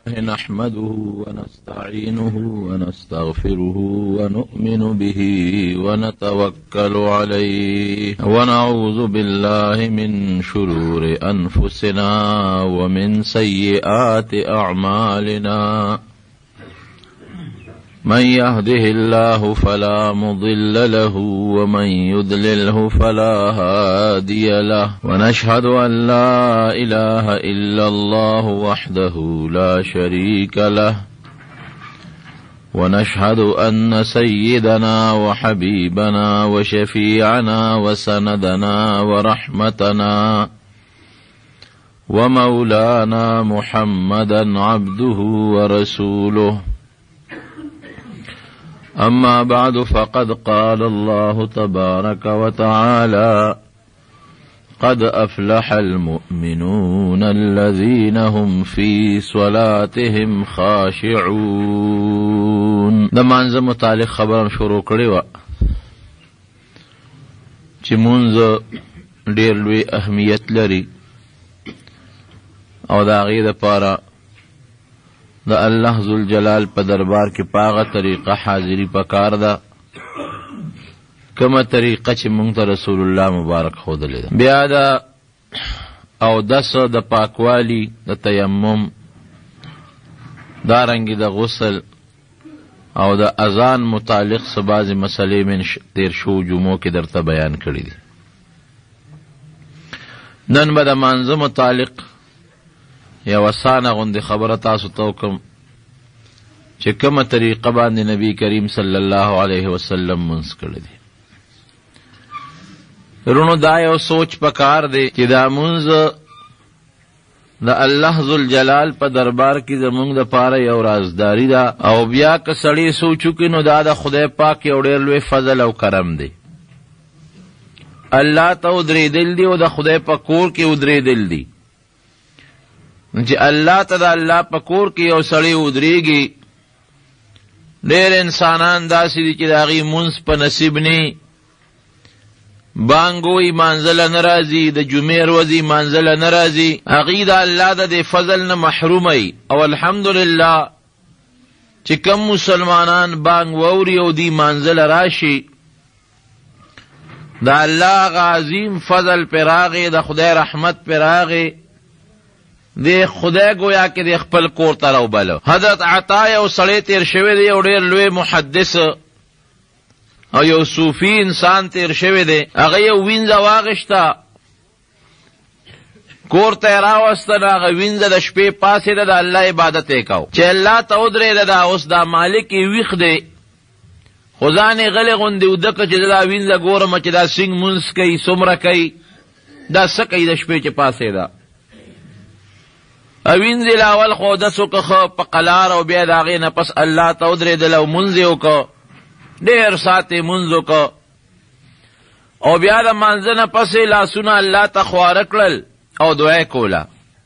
نحمده ونستعينه ونستغفره ونؤمن به ونتوكل عليه ونعوذ بالله من شرور أنفسنا ومن سيئات أعمالنا من يهده الله فلا مضل له ومن يضلله فلا هادي له ونشهد أن لا إله إلا الله وحده لا شريك له ونشهد أن سيدنا وحبيبنا وشفيعنا وسندنا ورحمتنا ومولانا محمدا عبده ورسوله أما بعد فقد قال الله تبارك وتعالى قد أفلح المؤمنون الذين هم في صلاتهم خاشعون. د مانځه متعلق خبرم شروع کړې وه چې مونځ ډېر لوی اهمیت لري او د هغې دپاره د الله ذوالجلال په دربار کې په هغه طریقه حاضري پکار ده کومه طریقه چې مونږ ته رسول الله مبارک ښودلې ده. بیا د اودس د پاکوالي د تیمم دارنګې د غسل او د اذان متعلق څه بعضې مسلې من تیر شو جمعو کې درته بیان کړي دي. نن به د مانځه متعلق یا وسانه غوندې خبره تاسو ته وکړم چې کومه طریقه باندې نبی کریم صلی الله علیه وسلم منځ کړی دی. رونو دا یو سوچ پکار دی چې دا منځ د الله ذوالجلال په دربار کې زمونږ دپاره یو رازداري ده او بیا که سړی سوچ وکړي نو دا د خدای پاک یو ډېر لوی فضل او کرم دی. الله ته ودرېدل دي او د خدای په کور کې ودرېدل دي چې الله ته د الله په کور کې یو سړی ودرېږي. ډېر انسانان داسې دي چې د هغې مونځ په نصیب نه بانګ وایي مانځله نه راځي، د جمعې ورځې مانځله نه راځي، هغې د الله د دې فضل نه محروموي. او الحمدلله چې کم مسلمانان بانګ واوري او دې مانځله راشي د الله هغه عظیم فضل پرې راغی، د خدای رحمت پرې راغی، دی خدای گویا کې دی خپل کور ته راوبلو. حضرت عطا یو سړی تیر شوی دی، یو ډېر لوی محدث او یو صوفي انسان تیر شوی دی. هغه یو وینځه واغېسته کور ته یې راوسته، نو هغه وینځه د شپې پاسېده، د الله عبادت یې کو. چې الله ته ودرېده دا اوس دا مالک یې ویښ دی، خو ځان یې غلې غوندې وده که چې دا وینځه ګورم چې دا سینګ مونځ کوي څومره کوي، دا څه کوي د شپې چې پاسېده. وینځې لاول خو اودس وکړه ښه په قلار او بیا د هغې نه پس الله ته ودرېدل او مونځ یې وکړه، ډېر ساعت یې مونځ وکړه او بیا د مانځه نه پسې لاسونه الله ته خواره کړل او دعا یې کوله.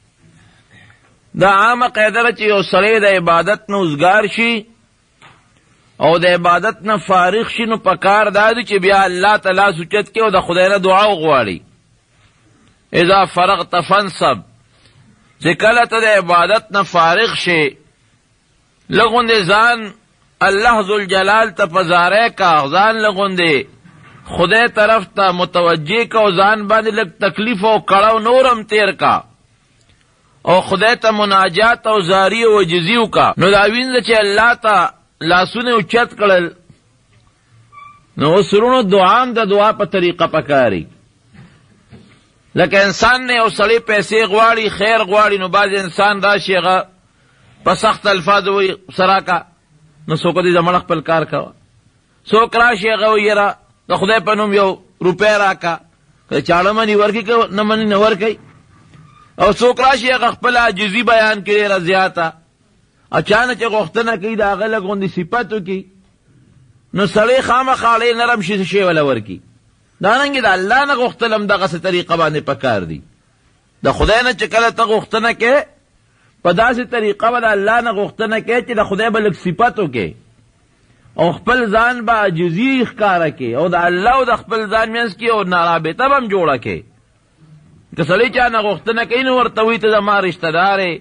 دا عامه قاعده ده چې یو سړی د عبادت نه اوزګار شي او د عبادت نه فارغ شي نو پکار دا دی چې بیا الله ته لاس اوچت کړي او د خدای نه دعا وغواړي. اذا فرغت فانصب، چې کله ته د عبادت نه فارغ شي لغوندې ځان الله ذوالجلال ته پزاره کا، ځان لغوندې خدای طرف ته متوجه کا او ځان باندې لږ تکلیف او کړاو نورم تیر کا او خدای ته مناجات او زاری او عجزي وکړه. نو دا وینځه چې الله ته لاسونه اوچت کړل نو اوس ورونو دعا هم د دعا په طریقه پکاري. لکه انسان نه یو سړی پیسې غواړي، خیر غواړي، نو بعض انسان راشي هغه په سخت الفاظو وایي سراکا، نو څوک دې زمړه خپل کار کوه. څوک راشي هغه وایي یاره د خدای په نوم یو روپۍ راکه، که چاړه مني ورکړي که نه مني نه ورکوي. او څوک راشي هغه خپل عاجزي بیان کړي ډېره زیاته، اچانک چې غوښتنه کوي د هغه لږ غوندې صفت وکړي نو سړی خامخا ډېر نرم شی وله ورکړي. دارنګې د الله نه غوښتل هم دغسې طریقه باندې پکار دي. د خدای نه چې کله ته غوښتنه کوې په داسې طریقه به د الله نه غوښتنه کوې چې د خدای به لږ صفت وکړې او خپل ځان به عاجزي ښکاره کړې او د الله او د خپل ځان منځ کې او رابطه به هم جوړه کړې. که سړی چا نه غوښتنه کوي نو ورته وایي ته زما رشته دار یې،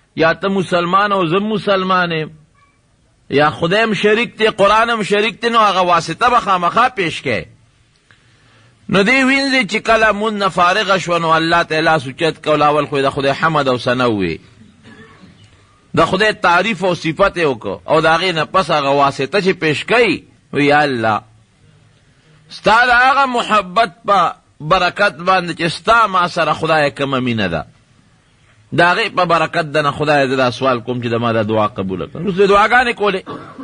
یا ته مسلمان او زم مسلمان یا خدایم شریک تی قرآنم شریک تی، نو هغه واسطه به خامخا پیش کې. نو دی وینځي چې کله مون نه فارغ شو نو الله تعالی سوچت کول اول خو د خدای حمد او ثنا وي، د خدای تعریف او صفت وکړو، او د هغې نه پس هغه واسطه چې پیش کړي وی یا الله ستا د هغه محبت په برکت باندې چې ستا ما سره خدای کومه مینه ده، د هغې په برکت ده نه خدای زه دا سوال کوم چې د ما دا دعا قبوله کړه. اوس دعاګانې کولې.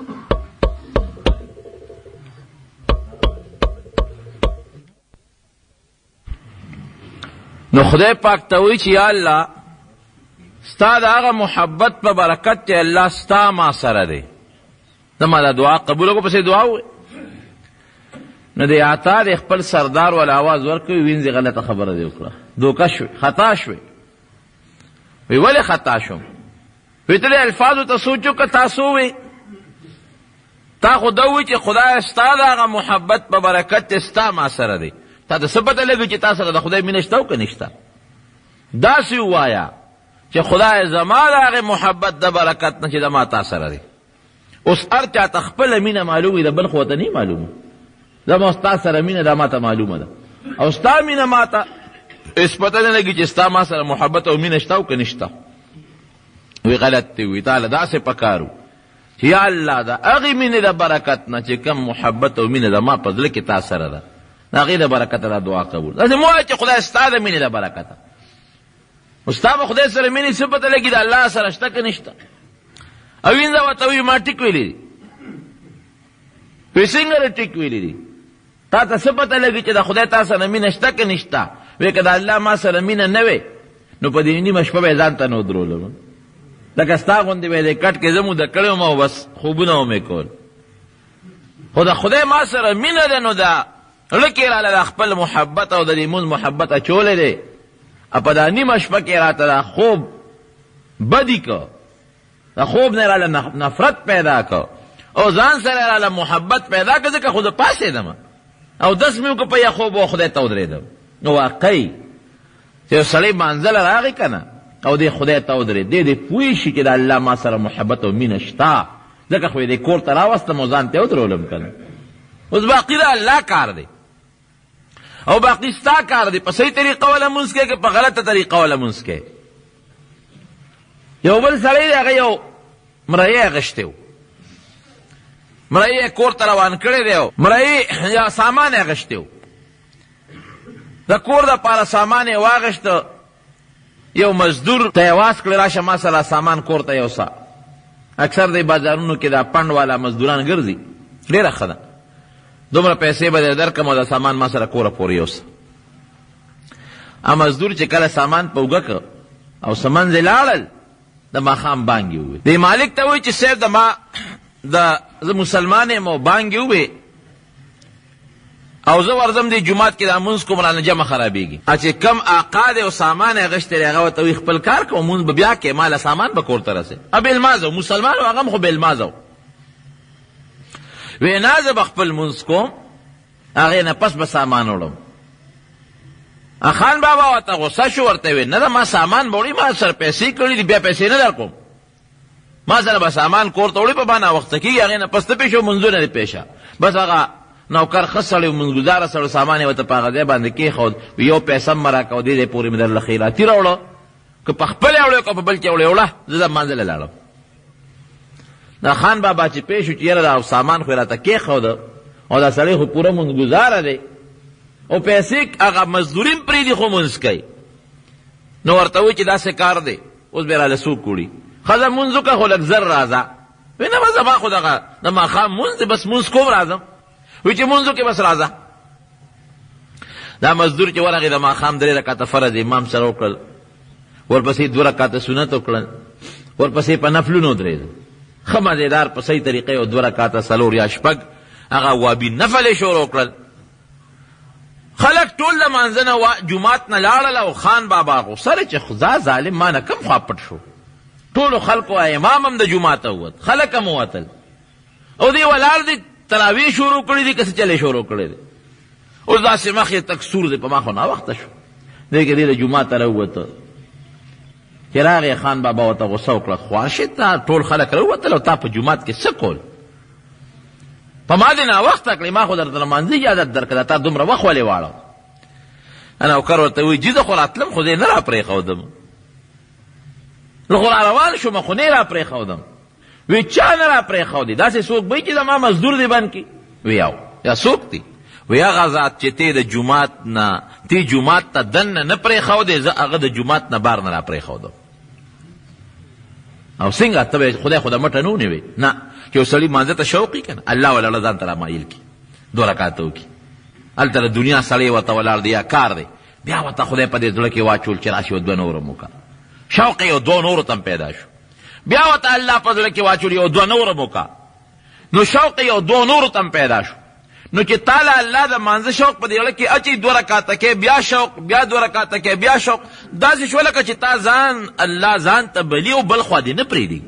نو خدای پاک ته وایي چې یا الله ستا د هغه محبت په برکت چې الله ستا ما سره دی، د ما دا دعا قبوله کړه. پسې دعا ووایي. نو د عطا د خپل سردار ول آواز ورکوي، وینځي غلطه خبره دی وکړه، دوکه شوې، خطا شوې. وی ولې خطا شوم؟ وی ته د الفاظو ته سوچ وکړه، تاسو وی تا خو دا وی چې خدای ستا د هغه محبت په برکت چې ستا ما سره دی، تا ته څه پته لګي چې تا سره د خدای مینه شته او که نشته؟ داسې ووایه چې خدای زما د هغې محبت د برکت نه چې د ما تا سره دی. اوس هر چا ته خپله مینه معلوم وي، د بل خو ته نه معلومه. زما ستا سره مینه دا ما ته معلومه ده، او ستا مینه ما ته اس پته نه لګي چې ستا ما سره محبت او مینه شته او که نشته. وی غلط دی. وی تعالی داسې پکارو چې یا الله د هغې مینې د برکت نه چې کم محبت او مینه د ما په زړه کې تا سره ده، د هغې د برکته دا دعا قبول. داسې مه وایه چې خدای ستا د مینې د برکته. او ستا به خدای سره مینې څه پته لګي د الله سره شته که نشته؟ او وینځه ورته وایي ما ټیک ویلي دي. وی څنګه ټیک ویلي دي؟ تا ته څه پته لګي چې د خدای تا سره مینه شته که نشته؟ وی که د الله ما سره مینه نه وی نو په دې نیمه شپه به یې ځان ته نه ودرولم، لکه ستا غوندې به یې د کټ کې زه موده کړی وم او بس خوبونه ومې کول. خو د خدای ما سره مینه ده نو د زړه کې راله د خپل محبت او د دې مونځ محبت اچولی دی، او په دا نیمه شپه کې راته دا خوب بدي که، د خوب نه راله نفرت پیدا که او ځان سره راله محبت پیدا که، ځکه خو زه پاڅېدم او دس مې وکړه په یا خوب او خدای ته ودرېدم. نو واقعي چې یو سړی منزله راغی که نه او دی خدای ته ودرېد، دی پوه شي چې د الله ما سره محبت او مینه شته، ځکه خو یې دی کور ته راوستم او ځان ته یې ودرولم که نه. اوس باقي د الله کار دی او باقي ستا کار دی، په صحیح طریقه وله مونځ کوې که په غلطه طریقه وله مونځ کوې. یو بل سړی دی هغه یو مرۍ اخیستی و، مرۍ یې کور ته روان کړی دی او مرۍ یا سامان یې اخیستی و، د کور د پاره سامان یې واغېشته، یو مزدور ته یې واس کړی راشه ما سره سامان کور ته یوسه. اکثر دی بازارونو کې دا پنډ والا مزدوران ګرځي، ډېره ښه ده، دومره پیسې به در درکړم او دا سامان ما سره کوره پورې یوسه. مزدور چې کله سامان په اوږه کړ او څه منځې لاړل، د ماښام بانګ یې وویل. دی مالک ته وایي چې صاحب زه مسلمان یم او بانګ یې ووی او زه ورځم دی جومات کې دا مونځ کوم رانه جمع خرابېږي. چې کم آقا دی او سامان یې اخیستی دی هغه ورته وایي خپل کار کوه، مونځ به بیا کې، ماله سامان به کور ته رسې. بېلمازه و، مسلمان و، هغه هم خو بېلمازه و. وی نه زه به خپل مونځ کوم، هغې نه پس به سامان وړم. خان بابا ورته غصه شو، ورته وی نه ده ما سامان به وړي، ما سره پیسې کړي دي، بیا پیسې نه در کوم، ما سره به سامان کور ته وړي، په با ناوخته کېږي، هغې نه پس ته پېښ و مونځونه دې پېښه. بس هغه نوکر ښه سړی و، مونځګزاره سړی، سامان یې ورته په هغه ځای باندې کېښود. یو پیسه هم مه راکوه، دې ځای پورې مې درله خیراتي راوړه، که په خپل یې وړې که په بل کې وړې وړه، زه د مانځله لاړم. دا خان بابا چې پېښ شو چې یاره دا سامان خو یې راته کېښوده او دا سړی خو پوره مونځګزاره دی او پیسې هغه مزدوري هم پرېږدي خو مونځ کوي. نو ورته وایي چې داسې کار دی، اوس به یې راله څوک وړي؟ ښځه مونځ وکړه خو لږ زر راځه. وایي نه بس زما خو دغه د ماښام مونځ دی، بس مونځ کوم راځم. وایي چې مونځ وکړې بس راځه. دا مزدور چې ورغې د ماښام 3 رکعته فرض امام سره وکړل، ورپسې 2 رکعته سنت وکړل، ورپسې په نفلونو درېدل، ښه مزېدار په صحیح طریقې او 2 رکعته 4 یا 6 هغه وابي نفل یې شروع کړل. خلک ټول د مانځه نه جومات نه لاړل او خان بابا غوسه دی چې خدا ظالم ما نه کم خوا پټ شو. ټولو خلکو امام هم د جوماته ووت، خلک هم ووتل او دی ولاړ دی، تراویح شروع کړي دي که څه چلې شروع کړی دی. اوس داسې مخ یې تک سور دی، په ما خو ناوخته شو، دی که دی د جومات ته راووته. چې راغی خان بابا ورته غصه وکړه خواشې تا ټول خلک راووتل او تا په جومات کې څه کول په ما دې ناوخته کړې ما خو درته لمانځه اجازت درکړه تا دومره وخت ولې واړه نوکر ورته وایي جي زه خو راتلم خو زه یې نه را پرېښودم زه خو را روان شوم خو نه یې را پرېښودم وی چا نه را پرېښودې داسې څوک به چې زما مزدور دې بند کړي وی او یا څوک دی وی هغه ذات چې تی د جومات نه تی جومات ته دننه نه پرېښودې زه هغه د جومات نه بار نه را پرېښودم او څنګه ته به خدای خو د مټه نه ونیوې نه چې یو سړي مانځه ته شوق وي که نه الله ولاړه ځان ته رامایل کړي 2 رکعاته وکړي هلته د دنیا سړی ورته ولاړ دی یا کار دی بیا ورته خدای په دې زړه کې واچول چې راشي 2 نور هم وکړه شوق یې 2 نورو ته پیدا شو بیا ورته الله په زړه کې واچول یو 2 نور هم وکړه نو شوق یې 2 نورو ته پیدا شو نو چې تعالی الله د مانځه شوق په دې زړه کې اچي 2 رکعاته کې بیا شوق بیا 2 رکعاته کې بیا شوق داسې شو لکه چې تا ځان الله ځان ته بلي او بل خوا دې نه پرېږدي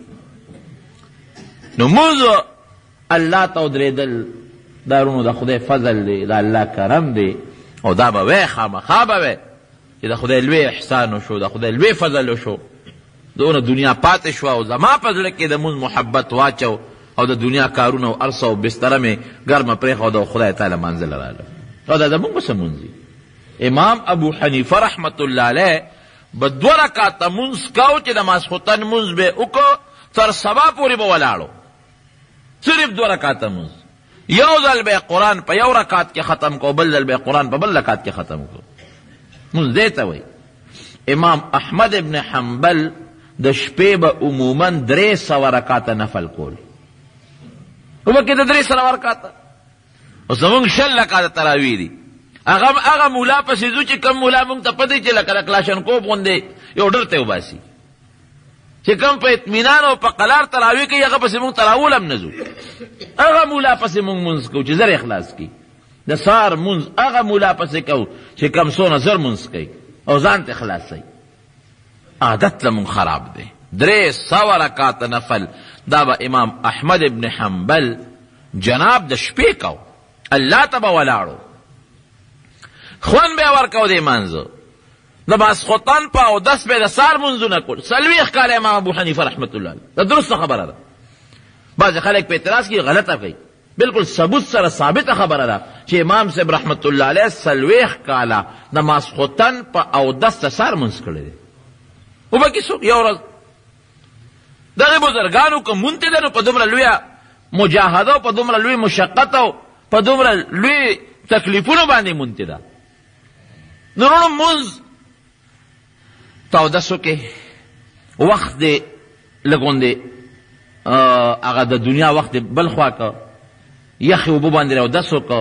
نو موږ الله ته ودرېدل دا رونو د خدای فضل دی د الله کرم دی او دا به وی خامخا به وی چې د خدای لوی احسان وشو د خدای لوی فضل وشو دونه دنیا پاتې شوه او زما په زړه کې د مونځ محبت واچو او د دنیا کارونه او ارسه او بستره مې ګرمه پرېښوده او خدای تعالی منزل راغله او دا زمونږ به څه مونځ دي امام ابو حنیفه رحمت الله علیه به 2 رکعاته مونځ کو چې د ماسخوتن مونځ به وکړو تر سبا پورې به ولاړو صرف 2 رکعاته مونځ یو ځل به قرآن په 1 رکعت کې ختم کو بل ځل به قرآن په بل رکعت کې ختم کو مونځ دې ته وایي امام احمد ابن حنبل د شپې به عموما 300 رکعاته نفل کول وبکې د 300 رکعاته او زمونږ 6 رکعاته تراویح دي هغه مولا پسې ځو چې کم مولا مونږ ته پته چې لکه کلاشنکوف غوندې یو ډر ته وباسي چې کم په اطمینان او په قلار تراویح کوي هغه پسې مونږ تراول هم نه ځو هغه مولا پسې مونږ مونځ کوو چې زر اخلاص کوي د سار مونځ هغه مولا پسې کوو چې کم څونه زر مونځ کوي او ځان ته خلاصوي عادت لمون خراب دی 300 رکعاته نفل دا به امام احمد ابن حنبل جناب د شپې کو الله ته به ولاړو خوان به ورکو د مانځو د ماسخوتن په اودس به د سار منځونه کول 40 کاله امام ابو حنیفه رحمت الله علیه دا درسته خبره ده بعض خلک په اعتراض کې غلطه کوي بالکل ثبوت سره ثابته خبره ده چې امام صاحب رحمت الله علیه 40 کاله د ماسخوتن په اودس د سار منځ کړی دی او باقي څوک یو ورځ دغه بزرګانو که مونته ده نو په دومره لویه مجاهده او په دومره لوی مشقت او په دومره لوی تکلیفونو باندې مونته ده نو مونځ تاودسو کې وخت دی لګوندې هغه د دنیا وخت بل خوا که یخې اوبه باندې راودس وکړه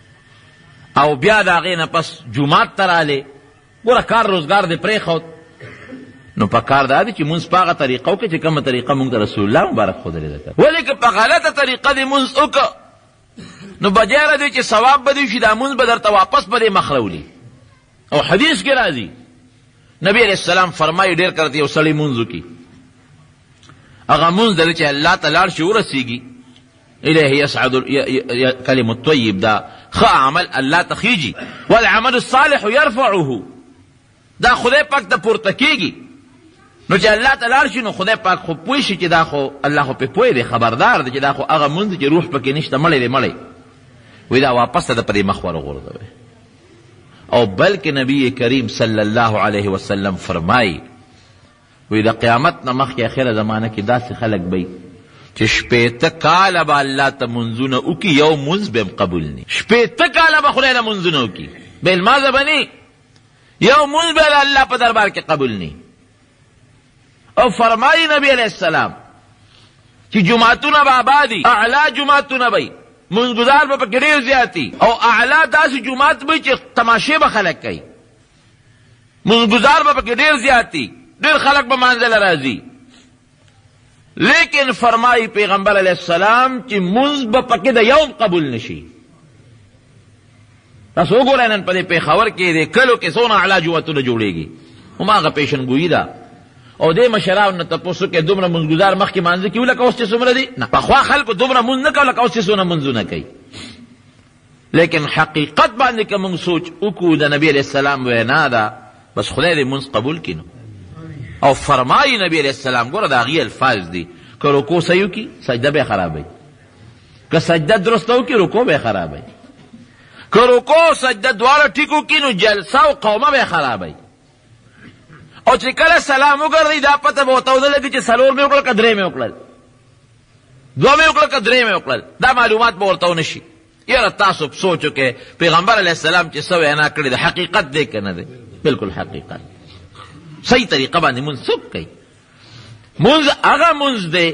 او بیا د هغې نه پس جومات ته رالې ګوره کار روزګار دې پرېښود نو په کار دا دی چې مونځ په هغه طریقه وکړه چې کومه طریقه مونږ ته رسول الله مبارک ښودلې ده ولې که په غلطه طریقه دې مونځ وکړه نو بجایره دی چې ثواب به دې شي دا مونځ به درته واپس به دې مخ راولي او حدیث کې راځي نبی علیہ السلام فرمایي ډېر کله یو سړی مونځ وکړي هغه مونځ دی چې الله ته لاړ شي ورسېږي الیه یصعد کلم الطیب دا ښه عمل الله ته خیږي والعمل الصالح یرفعه دا خدای پاک ته پورته کېږي نو چې الله ته لاړ شي نو خدای پاک خو پوه شي چې دا خو الله خو پې پوه دی خبردار دی چې دا خو هغه مونځ چې روح پکې نشته مړی دی مړی وی دا واپس ته د پرې مخ ورغورځوئ او بلکې نبی کریم صلی الله علیه وسلم فرمایي وی د قیامت نه مخکې اخره زمانه کې داسې خلک به چې 80 کاله به الله ته منځونه وکړي یو منځ به هم قبول ني 80 کاله به خدای له منځونه وکړي به لماذا به ني یو منځ به د الله په دربار کې قبول ني او فرمایي نبی علیہ السلام چې جماعتونه به آبادي اعلی جماعتونه به منځګزار به پکې ډېر زیاتي او اعلی داسې جماعت به چې تماشې به خلک کوي منځګزار به پکې ډېر زیاتي ډېر خلک به منځله راځي لیکن فرمایي پیغمبر علیہ السلام چې منځ به پکې د یوم قبول نشي تاسو وګورئ نن په دې پېښور کې د کلو کې څونه اعلی جوماتونه جوړېږي هماغه پیشنګویي ده او دې مشرانو نه تپوسو کې دومره منځګزار مخکې مانځه کې لکه اوس چې څومره دي نه پخوا خلکو دومره مونځ نه کوه لکه اوس چې څونه منځونه کوي لیکن حقیقت باندې که موږ سوچ وکړو د نبي علیه السلام وینا ده بس خدای دې منځ قبول کړي نو او فرمائی نبی علیہ السلام گورا دا غی الفاظ دی که رکو سیو کی سجده بے خرابی، که سجده درستو کی رکو بے خرابی، که رکو سجده دوارا ٹھیکو کی نو جلسه و قومه بے خرابی. او چې کله سلام وګرځي دا پته به ورته ولګي چې څلور مې وکړل که درې مې وکړل، دوه مې وکړل که درې مې وکړل، دا معلومات به ورته ونه شي. یاره تاسو سوچو کې پیغمبر علیه السلام چې څه وینا کړې ده حقیقت دی که نه دی؟ بالکل حقیقت. صحیح طریقه باندې مونځ څوک کوي؟ مونځ هغه مونځ دی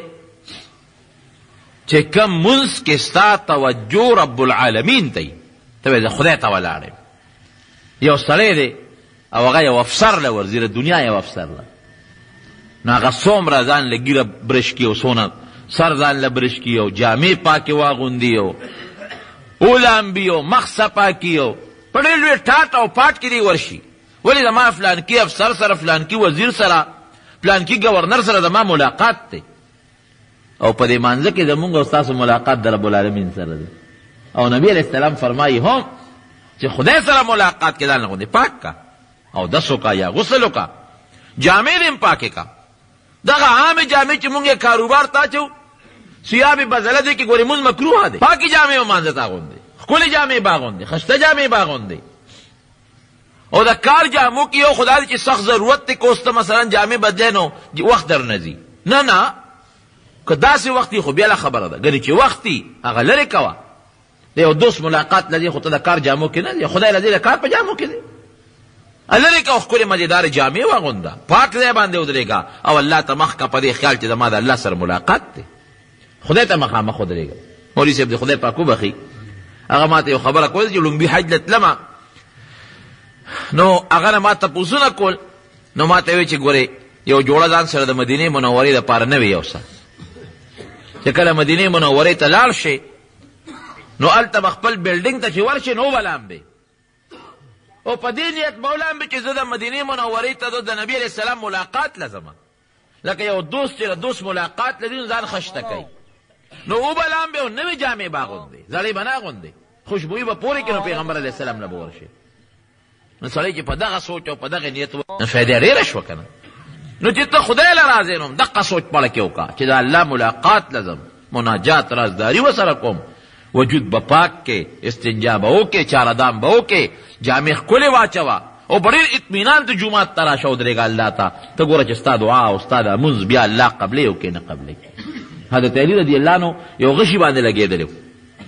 چې کوم مونځ کې ستا توجه رب العالمین ته وي، ته وایې زه خدای ته ولاړ یم. یو سړی دی او هغه یو افسر له ورځي د دنیا یو افسر له، نو هغه څومره ځان له ګیره برش کي او څونه سر ځان له برش کي او جامې پاکې واغوندي او اولامبي او مخ صفا کي او په ډېر لوی ټاټ او پاټ کې دی ورشي. ولې زما فلانکي افسر سره فلانکي وزیر سره فلانکي گورنر سره زما ملاقات دی، او په دې مانځه کې زمونږ او ستاسو ملاقات د رب العالمین سره دی. او نبی علیہ السلام فرمایي هم چې خدای سره ملاقات کې ځان غوندې پاک کا او دسو کا یا غسلو کا، جامې دې پاکې کا. دغه عام جامې چې مونږ کاروبار تا چو سیاب بدله دې کې ګورې مونږ مکروه دی، پاکي جامې ومانځه تا غوندې، ښکلې جامې باغوندې، خسته جامې باغوندې. او د کار جامو کې یو خدا دې چې سخت ضرورت دی کوسته مثلا جامې بدلې نو وخت در نه ځي، نه نه که داسې وخت خو بیا خبره ده، ګنې چې وخت هغه لرې کوه. د یو دوست ملاقات لدی خو ته د کار جامو کې نه دی، خدای لدی د کار په جامو کې دی. لرې که ښکلې مزېدارې جامې واغونده، پاک ځای باندې ودرېږه او الله ته مخ که په دې خیال چې زما د الله سره ملاقات دی، خدای ته مخامخ ودرېږه. مولوي صاحب د خدای پاک وبخي، هغه ما ته یو خبره کوله چې لومبي حج له تلمه، نو هغه نه ما تپوسونه کول، نو ما ته ویل چې ګورې یو جوړه ځان سره د مدینې منورې دپاره نه وي یو څه، چې کله مدینې منورې ته لاړ شي نو هلته به خپل بلډینګ ته چې ورشي نو به لامبې، او په دې نیت به ولامبې چې زه د مدینې منورې ته د نبي علیه السلام ملاقات لزمه، لکه یو دوست چې د دوست ملاقات لري نو ځان خشته کوي، نو او به لامبې او نوې جامې به اغوندې، زړې به نه اغوندې، خوشبویي به پورې کړي، نو پیغمبر علیه السلام نه به ورشي. نو سړی چې په دغه سوچ او په دغه نیت نو فایده ډېره شوه که نه؟ نو چې ته خدای له راځې نو دقه سوچ پړه کې وکړه چې د الله ملاقات لزم، مناجات رازداري ورسره کوم، وجود به پاک کې، استنجا به وکړې، چارهدام به وکړې، جامې ښکلې واچوه او په ډېر اطمینان ته جومات ته راشه ودرېږه الله ته، ته ګوره چې ستا دعا او ستا د مونځ بیا الله قبلې او کې نه قبلې. حضرت علي رضي الله عنه یو غشي باندې لګېدلی و،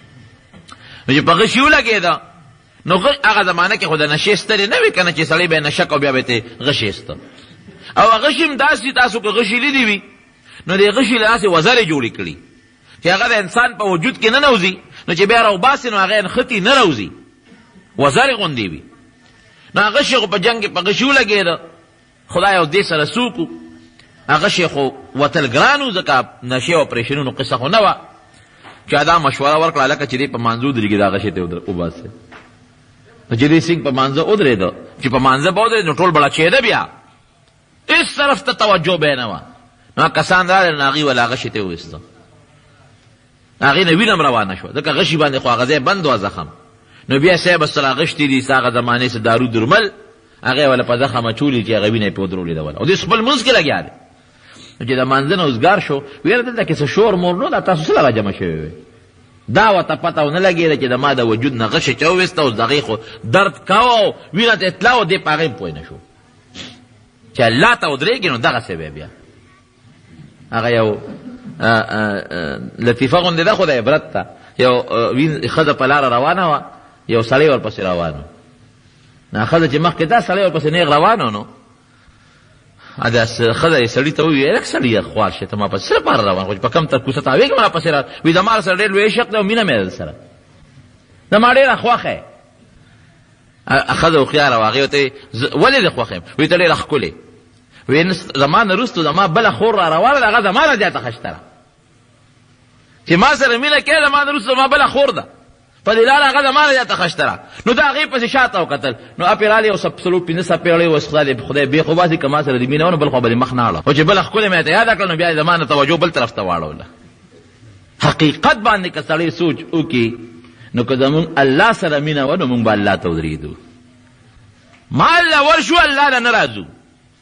نو چې په غشي ولګېده نو هغه زمانه کې خو د نشې سترې نه وي که نه چې سړی به یې نشه کو بیا به یې غشې سته، او غشي هم داسې تاسو که غشي لیدي وي نو د غشي له داسې وزرې جوړې کړي چې هغه د انسان په وجود کې نه نوځي، نو چې بیا راوباسي نو هغه نښتي نه راوځي، وزرې غوندې وي. نو هغه شي خو په جنګ کې په غشي ولګېده، خدای او دې سره څوک و، هغه شي خو وتل ګران و، ځکه نشې او اپرېشنونو قصه خو نه وه، چا دا مشوره ورکړه هلکه چې دې په مانځه ودرېږي دا غشي ته وباسي. نو چې دې سنګ په مانځه ودرېده، چې په مانځه به ودرېد نو ټول بړچېده، بیا هېڅ طرف ته توجه به یې نه وه. نو کسان راغلل نو هغې ولا غشي ته وویسته، هغې نه وینه هم روانه شوه، ځکه غشي باندې خو هغه ځای بند و زخم. نو بیا صاحب سره غشتي دي هغه زمانې څه دارو درمل هغې وله په زخم اچولي چې هغه وینه یې پې ودرولې ده وله، او دې خپل مونځ کې لګیا دی. نو چې د مانځه نه اوزګار شو ویره دلته کې څه شور مور نو دا تاسو څه لغه جمع شوی وی، دا ورته پته ونه لګېده چې د ما د وجود نه غشې چې وویسته، اوس د هغې خو درد کوه او وینه ته اطلاع و، دې په هغې پوه نه شو چې الله ته ودرېږي نو دغسې به بیا هغه یو لطیفه غوندې ده خو د عبرت ته، یو ښځه په لاره روانه وه، یو سړی ورپسې روان و، نو ښځه چې مخکې دا سړی ورپسې نیغ روان و، نو دا ښځه یې سړي ته وویل لږ سړي خوار شې ته ما پسې څه لپاره روان خو چې په کوم کوڅه تاوېږې ما پسې وایي زما سره ډېر لوی عشق دی او مینه مې درسره زما ډېره خوښه یې. ښځه هوښیاره وه، هغې ورته ولې دې خوښه یم؟ وایي ته ډېره ښکلې، وایي زما نه وروستو زما بله خور را روانه ده، هغه زما نه زیاته ښشته ده، چې ما سره مینه کوې زما نه وروستو زما بله خور ده، په دې لاره هغه زما نه زیاته ښشته ده. نو د هغې پسې شاته وکتل، نو اپې رالی یو څلور پنځه څپېړۍ اوس خدای بېخ وباسي که ما سره د مینه و نو بل خوا به دې مخ نه اړه، او چې بله ښکلې مې ته یاده کړه نو بیا یې زما نه توجه بل طرف ته واړوله. حقیقت باندې که سړی سوچ وکړي نو که زمونږ الله سره مینه وه نو مونږ به الله ته ودرېږو، ما الله ورشو الله له نه راځو،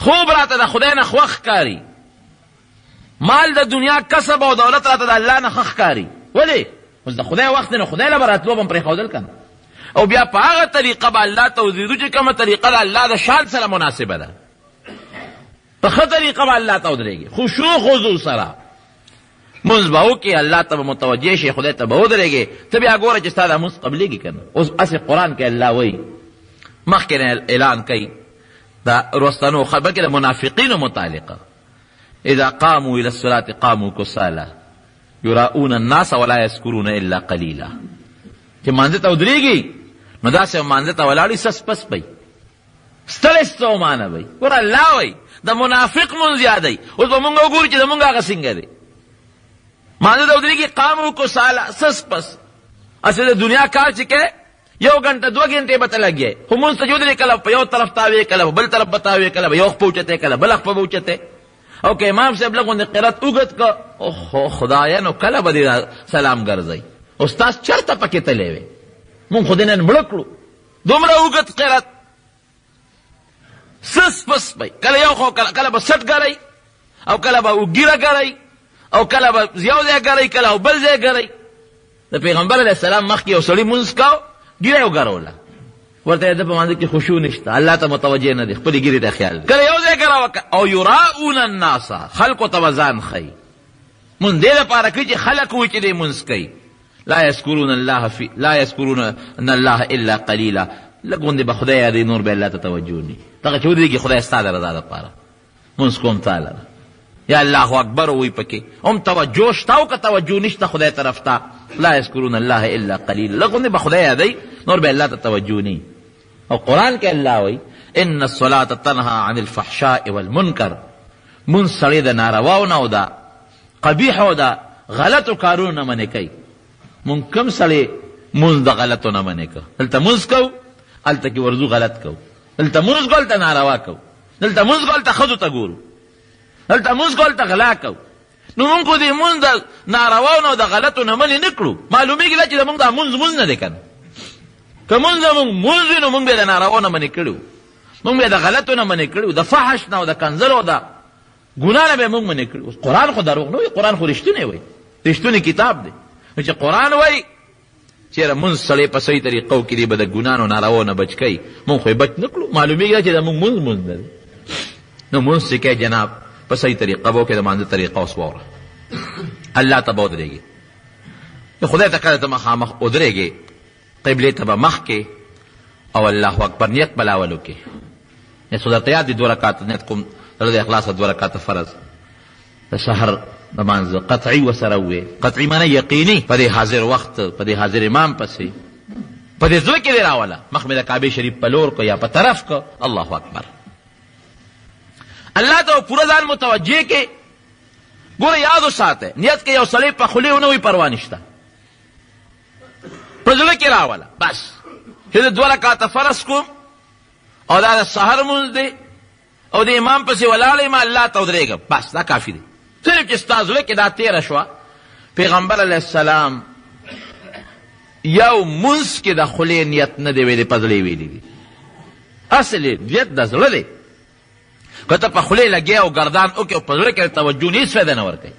خوب راته د خدای نه خوښ ښکاري، مال د دنیا کسب او دولت راته د الله نه ښه ښکاري. ولې؟ اوس د خدای وخت دی نو خدای له به راتلو به م پرېښودل که نه. او بیا په هغه طریقه به الله ته وزیدو چې کومه طریقه د الله د شان سره مناسبه ده، په ښه طریقه به الله ته ودرېږي، خشوع خضوع سره مونځ به وکړي، الله ته به متوجه شي، خدای ته به ودرېږي. ته بیا ګوره چې ستا دا مونځ قبلېږي که نه. اوس هسې قرآن کې الله وایي، مخکې نه اعلان کوي دا رستنو بلکې د منافقینو متعلقه، اذا قاموا الى الصلاة قاموا کسالا یراؤون الناس ولا یذکرون الا قلیلا. چې مانځه ته ودرېږي نو داسې مانځه ته ولاړي سس پس بی ستړی ستومانه بی. ګوره الله وایي د منافق مونځ یادوي. اوس به مونږ وګورو چې زمونږ هغه څنګه دی. مانځه ته ودرېږي قاموا کسالا سس پس، هسې د دنیا کار چې کې 1 घंटा 2 घंटे به ته لګي، خو مونځ ته چې ودرېږي کله په یو طرف تاوې، کله په بل طرف به تاوې، کله به یو خپه اوچتې، کله بله خپه به اوچتې. او که امام صاحب لږ غوندې قرات اوږد که اوهو خدایه نو کله به دې سلام ګرځئ. استاذ چرته پکې تلی وې؟ مونږ خو دې نن مړه کړو دومره اوږد قرات. سس پس بی کله یو خو کله به سټ ګرئ، او کله به اوږیره ګرئ، او کله به یو ځای ګرئ، کله او بل ځای ګرئ. د پیغمبر علیه السلام مخکې یو سړي مونځ کاو، ګیره یې وګروله، ورته د په مانځه کې خشوع نشته، الله ته متوجه نه دی، خپلې ګیرې ته خیال کله یو ځای ګره وکړه. او یراؤون الناس، خلکو ته به ځان ښیي. مونځ دې لپاره کوي چې خلک وایي چې دی مونځ کوي. لا یذکرون الله الا قلیلا، لږ غوندې به خدای یادوي، نور به الله ته توجه نه وي. دغه چې ودرېږي خدای ستا د رضا دپاره مونځ کوم تعالی ده، یا الله اکبر وایي پکې هم توجه شته، او که توجه نشته خدای طرف ته لا یذکرون الله الا قلیلا، لږ غوندې به خدای یادوي، نور به الله ته توجه نه. او قرآن کې الله وایي ان الصلاة تنهى عن الفحشاء والمنکر، مونځ سړی د نارواو نه او د قبیحو د غلطو کارونو نه منې کوي. مونږ کوم سړی مونځ د غلطو نه منې کوو؟ دلته مونځ کوو، هلته کې ورځو غلط کوو، دلته مونځ کوو، هلته ناروا کوو، دلته مونځ کوو، هلته ښځو ته ګورو، دلته مونځ کوو، هلته غلا کوو. نو مونږ خو دې مونځ د نارواو نه او د غلطو نه منې نه کړو. معلومېږي دا چې زمونږ دا مونځ نه دی که نه. که مونځ زمونږ مونځ وي نو مونږ به د نارواو نه منې کړي وو، مونږ به د غلطو نه منې کړي وو، د فحش نه او د کنځلو او د ګناه نه به مونږ منې کړي وو. قرآن خو دروغ نه وایي، قرآن خو رښتونی وایي، رښتونی کتاب دی. نو چې قرآن وایي چېرې مونځ سړی په صحیح طریقو کې دی به د ګناه او نارواو نه بچ کوي، مونږ خو یې بچ نه کړو. معلومېږي دا چې زمونږ مونځ نه دی. نو مونځ چې کوې جناب په صحیح طریقه به وکړې، د مانځه طریقه اوس واوره، الله ته به ودرېږي. خدای ته کله ته مخامخ ودرېږې، قبلې ته به مخ کې او الله اکبر نیت به لاول وکړې. سو درته یاد دي 2 رکعاته نیت کوم، زړه د اخلاصه 2 رکعاته فرض د سحر د مانځه قطعي ورسره ووې. قطعي معنی یقیني، په دې حاضر وخت، په دې حاضر امام پسې، په دې زړه کې دې راوله، مخ مې د کعبې شریف په لور کو یا په طرف کو، الله اکبر. الله ته پوره ځان متوجه کې. ګوره یاد وساته، نیت کې یو سړی په خولې ونه وي پروا نشته، په زړه کې راوله بس چې د 2 رکعاته فرض کوم او دا د سحر مونځ دی او د امام پسې ولاړ یم، الله ته ودرېږم، بس دا کافي دی. صرف چې ستا زړه کې دا تېره شوه. پیغمبر علیه السلام یو مونځ کې د خولې نیت نه دی ویلی، په زړه یې ویلی دی. اصل نیت د زړه دی. که ته په خولې لګې او ګردان وکړې او په زړه کې توجه نه، هېڅ فایده نه ورکوي.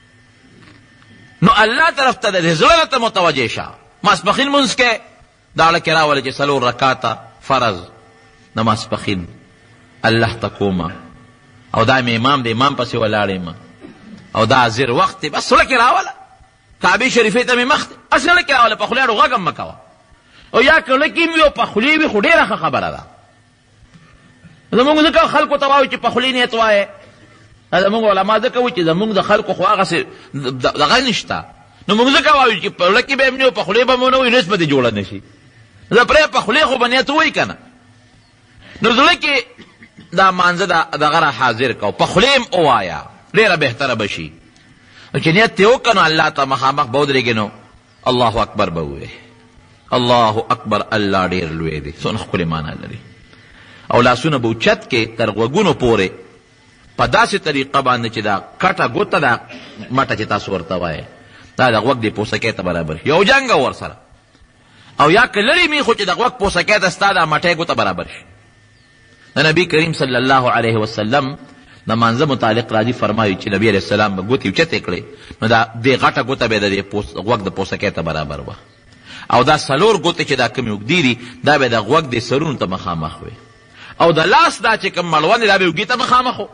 نو الله طرف ته د زړه ته متوجه شه. ماسپخین مونځ کې دا لکې راوله چې 4 رکعاته فرض د ماسپخین الله ته کومه، او دا مې امام د امام پسې ولاړ یم، او دا حاضر وخت دی، بس زړه کې راوله، کعبې شریفې ته مې مخ دی، هسې زړه کې راوله، په خولې اړو غږ هم مه کوه. او یا که لکې وي او په خولې وي خو ډېره ښه خبره ده. زمونږ ځکه خلکو ته وایو چې په خولې نیت وایې، زمونږ علما ځکه وایي چې زمونږ د خلکو خو هغسې دغه نشته، نو موږ ځکه وایو چې په زړه کې به یې نه وي، په خولې به مو نه وي، نس به دې جوړه نه شي. زه پرې په خولې خو به نیت ووایي که نه. نو زړه کې دا مانځه دغه را حاضر کو، په خولې هم ووایه، ډېره بهتره به شي. چې نیت یې وکړه نو الله ته مخامخ به ودرېږې، نو الله اکبر به ووایې. الله اکبر، الله ډېر لوی دی، څونه ښکلې معنا لري. او لاسونه به اوچت کې تر غوږونو پورې په داسې طریقه باندې چې دا کټه ګوته دا مټه چې تاسو ورته وایې دا د غوږ د پوسکۍ ته برابر شي، یو جنګ ورسره. او یا که لرې مي خو چې د غوږ پوسکۍ ته ستا دا مټۍ ګوته برابر شي، د نبی کریم صلی الله علیه وسلم د مانځه متعلق راځي فرمایي چې نبی علیه السلام به ګوتې اوچتې کړې نو دا دې غټه ګوته به د غوږ د پوسکې ته برابر وه او دا څلور ګوتې چې دا کمې اوږدې دي دا به د غوږ د سرونو ته مخامخ وي او د لاس دا چې کوم مړوند دا به اوږې ته مخامخ و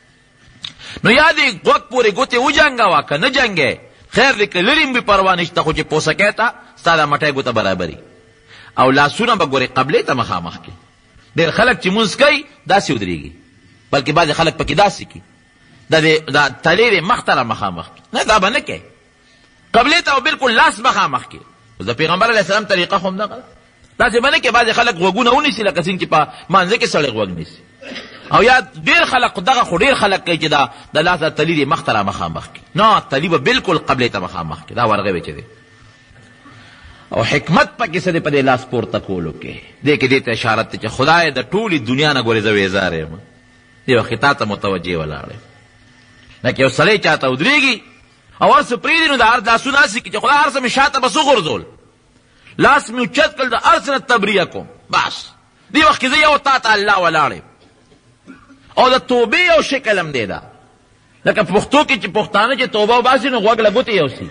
نو یا دې غوږ پورې ګوتې وجنګوه که نه جنګې خیر دی که لرې به پروا نشته خو چې پوسکې ته ستا دا مټی ګوته برابري او لاسونه به ګورې قبلې ته مخامخ کړي ډېر خلک چې مونځ کوي داسې ودرېږي بلکې بعضې خلک پکې داسې کړي دا تلې دې مخ ته را مخامخ کړي نه دا به نه کوي قبلې ته بالکل لاس مخامخ کړي د پیغمبر علیه السلام طریقه خو همدغه داسې به نه کوي بعضې خلک غوږونه ونیسي لکه څنګه چې په مانځه کې سړی غوږ نیسي او یا ډېر خلک دغه خو ډېر خلک کوي چې دا د لاس د تلې دې مخ ته را مخامخ کړي نه تلې به بالکل قبلې ته مخامخ کړي دا ورغه به چې دی او حکمت پکې څه دی په دې لاس پورته کولو کې دې کې دې ته اشاره ده چې خدای د ټولې دنیا نه ګورې زه ویزار یم یو خطا ته متوجه ولاړ یم لکه یو سړی چاته ودرېږي او هر څه پرېږدي نو د هر لاسونه هسې کړي چې خدای هر څه مې شاته بس وغورځول لاس مې اوچت کړل د هر څه نه تبریه کوم بس دې وخت کې زه یو تا ته الله ولاړ یم او د توبې یو شکل هم دی دا لکه پښتو کې چې پښتانه چې توبه وباسي نو غوږ له ګوتې یوسي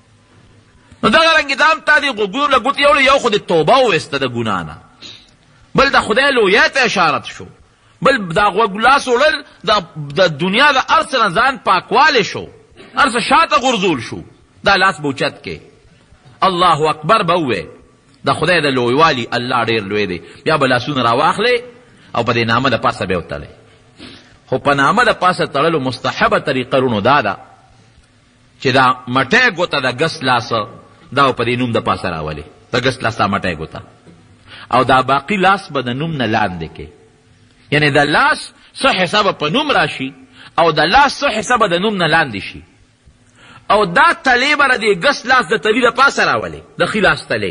نو دغه رنګې دا هم تا دې غوږونو له ګوتې یوړې یو خو د توبه وویسته د ګناه نه بل د خدای لویۍ ته اشارت شو بل دا غوږ لاس وړل د دنیا د هر څه نه ځان پاکوالی شو هر څه شاته غورځول شو دا لاس به اوچت کې الله اکبر به ووایې د خدای د لویوالي الله ډېر لوی دی بیا به لاسونه راواخلې او په دې نامه د پاسه به یې وتړئ خو په نامه د پاسه تړلو مستحبه طریقه رونو دا ده چې دا مټی ګوته د ګس لاسه دا په دې نوم د پاسه راولي د ګس لاس دا مټی ګوته او دا باقي لاس به د نوم نه لاندې کې یعنی د لاس څه حسابه په نوم راشي او د لاس څه حسابه د نوم نه لاندې شي او دا تلې به د ګس لاس د تلې د پاسه راولي د ښي لاس تلې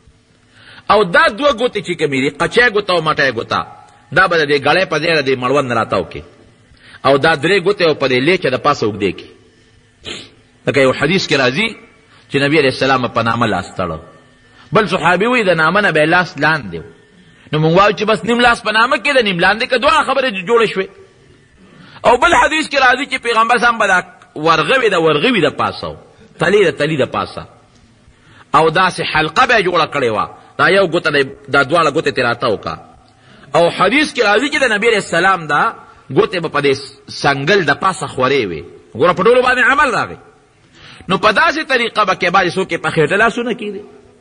او دا دوه ګوتې چې کومې دي قچی ګوته او مټی ګوته دا به د دې ګړۍ په ځای د دې مړوند راتاو کې او دا درې ګوتې او په دې لیچه د پاسه اوږدې کې لکه یو حدیث کې راځي چې نبی علیه السلام په نامه لاس تړه بل صحابي وایي د نامه نه به یې لاس لاندې نو موږ وایو چې بس نیم لاس په نامه کې د نیم لاندې که دواړه خبرې جوړې شوې او بل حدیث کې راځي چې پیغمبر صاحب به دا ورغوې د ورغوې د پاسه تلې د تلې د پاسه او داسې حلقه به یې جوړه کړې وه دا یو ګوته دا دواړه ګوتې ترې راتاو کا او حدیث کې راځي چې د نبی علیه السلام دا ګوتې به په دې سنګل د پاسه خورې وې ګوره په ټولو باندې عمل راغی نو په داسې طریقه به کې بعضې څوک یې په خېټه لاسونه کېدي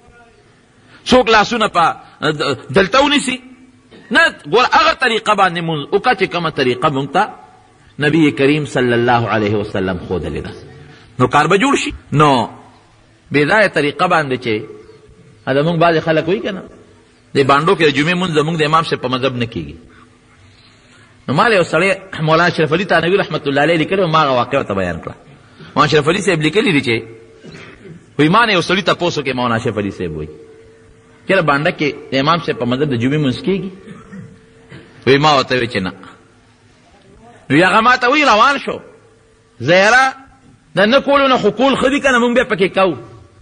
څوک لاسونه په دلته ونیسي نه ګوره هغه طریقه باندې مونځ وکړه چې کومه طریقه مونږ ته نبی کریم صلی الله علیه وسلم ښودلې ده نو کار به جوړ شي نو بېځایه طریقه باندې چې دا مونږ بعضې خلک وایي که نه د بانډو کې د جمعې مونځ زمونږ د امام صاحب په مذهب نه کېږي نو ما له یو سړی مولانا اشرف علي تانوي رحمت الله علیه لیکلي ما هغه واقعه ورته بیان کړه مولانا اشرف علي صاحب لیکلي دي چې وایي ما نه یو سړي تپوس وکړې مولانا اشرف علي صاحب وایي چېرې بانډه کې د امام صاحب په مذهب د جمعې مونځ کېږي وایي ما ورته وایي چې نه نو هغه ما ته وایي روان شو زه یاره د نه کولو نه خو کول ښه دي که نه مونږ بیا پکې کوو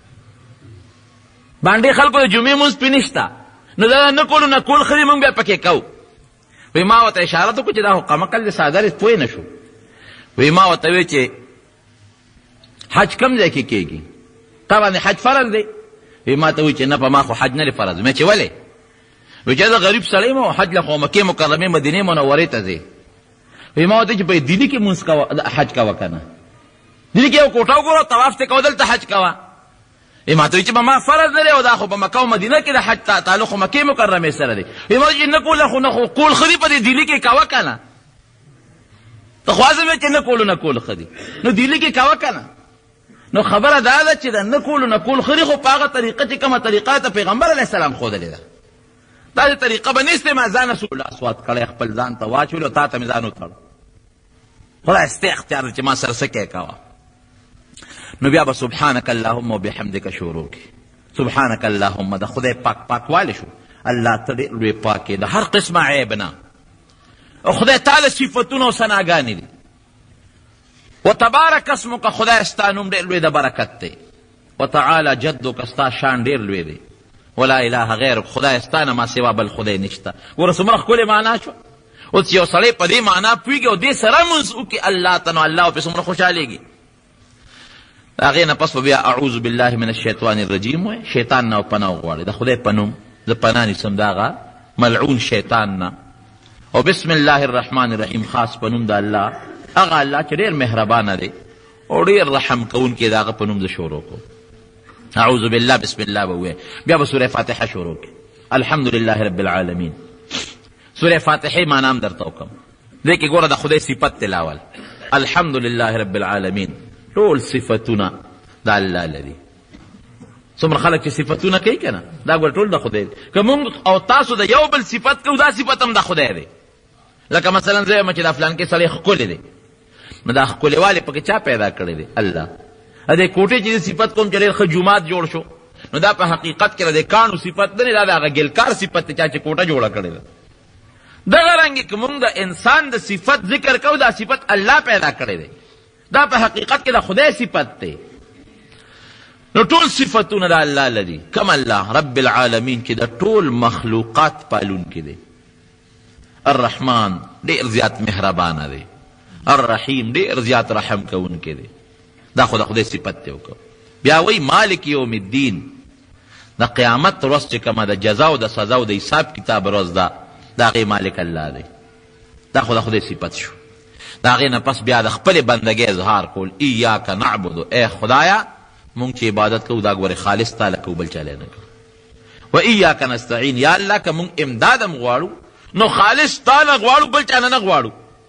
بانډې خلکو د جمعې مونځ پې نشته نو دا نه کولو نه کول ښه دي مونږ بیا پکې کوو وی ما ورته اشاره وکړه چې دا خو قمقل د ساده پوه نه شو وی ما ورته وی چې حج کم ځای کې کېږي طبعا حج فرض دی وی ما ته وی چې نه په ما خو حج نه دی فرض مې چې ولې وی چې زه غریب سړی یم او حج له خو مکې مکرمې مدینې منورې ته ځې وی ما ورته چې په دلي کې مونځ کوه حج کوه که نه دلي کې یو کوټه وګوره طواف ته کوه دلته حج کوه وی ما ته وی چې ما فرض لري او دا خو په مکه او مدینه کې د حج تعلق خو مکې مکرمې سره دی وی ما چې نه کوله خو نه خو کول ښه دي په دې دلي کې کوه که نه ته خو اصل چې نه کولو نه کول ښه دي نو دلي کې کوه که نه نو خبره دا ده چې د نه کولو نه کول ښه دي خو په هغه طریقه چې کومه طریقه ته پیغمبر علیه السلام ښودلې ده داسې طریقه به نیستې ما ځانه سو لاسوات کړی خپل ځان ته واچولو تا ته مې ځان وتړو خدای ستا اختیار چې ما سره څه کې کوه نو بیا به سبحانک اللهم وبحمدک شروع کی سبحانک اللهم د خدای پاکوالی شو الله ته ډېر لوی پاک د هر قسمه عیب نه او خدای تعالی صفتونه او ثناګانې دي وتبارک اسمک خدای ستا نوم ډېر لوی د برکت دی وتعالی جدک ستا شان ډېر لوی دی ولا اله غیرک خدای ستا نه ما سوا بل خدای نشته ګوره څومره ښکلې معنا شوه اوس یو سړی په دې معنا پوهېږي او دې سره مونځ وکړي الله ته، نو الله پې څومره خوشحالېږي. د هغې نه پس به بیا اعوذ بالله من الشیطان الرجیم وایي، شیطان نه پناه وغواړي، د خدای په نوم زه پناه نیسم د هغه ملعون شیطان نه. او بسم الله الرحمن الرحیم، خاص په نوم د الله، هغه الله چې ډېر مهربانه دی او ډېر رحم کوونکی د هغه په نوم زه شروع کوم. اعوذ بالله بسم الله به ووایي، بیا به سورې فاتحه شروع کړي. الحمدلله رب العالمین. سورې فاتحې معنا هم درته وکړم. دې کې ګوره د خدای صفت تلاول، الحمدلله رب العالمین، ټول صفتونه د الله لري. څومره خلک چې صفتونه کوي که نه، دا ګوره ټول د خدای دی. که مونږ او تاسو د یو بل صفت کوو، دا صفت هم د خدای دی. لکه مثلا زه یم چې دا فلان کې سړی ښکلی دی، نو دا ښکلیوالی پکې چا پیدا کړی دی؟ الله. دې کوټې چې صفت کوم چې ډېر ښه جومات جوړ شو، نو دا په حقیقت کې د کاڼو صفت نه دی، دا د هغه ګلکار صفت دی چا چې کوټه جوړه کړې ده. دغه رنګې که مونږ د انسان د صفت ذکر کوو، دا صفت الله پیدا کړی دی، دا په حقیقت کې د خدای صفت دی. نو ټول صفتونه د الله لري. کم الله رب العالمین چې د ټول مخلوقات پالونکی دی. الرحمن ډېر زیات مهربانه دی، الرحیم ډېر زیات رحم کوونکی دی. دا خو د خدای صفت دی. وکړو بیا وایي مالک یوم الدین، د قیامت ورځ چې کومه د جزا او د سزا او د حساب کتاب ورځ ده، د هغې مالک الله دی. دا خو د خدای صفت شو. د هغې نه پس بیا د خپلې بندګۍ اظهار کول، ایاک نعبدو، ای خدایه مونږ چې عبادت کوو دا ګورې خالص تا له کوو، بل چا له نه کوو. و ایاک نستعین، یا الله که مونږ امداد هم غواړو نو خالص تا نه غواړو، بل چا نه غواړو.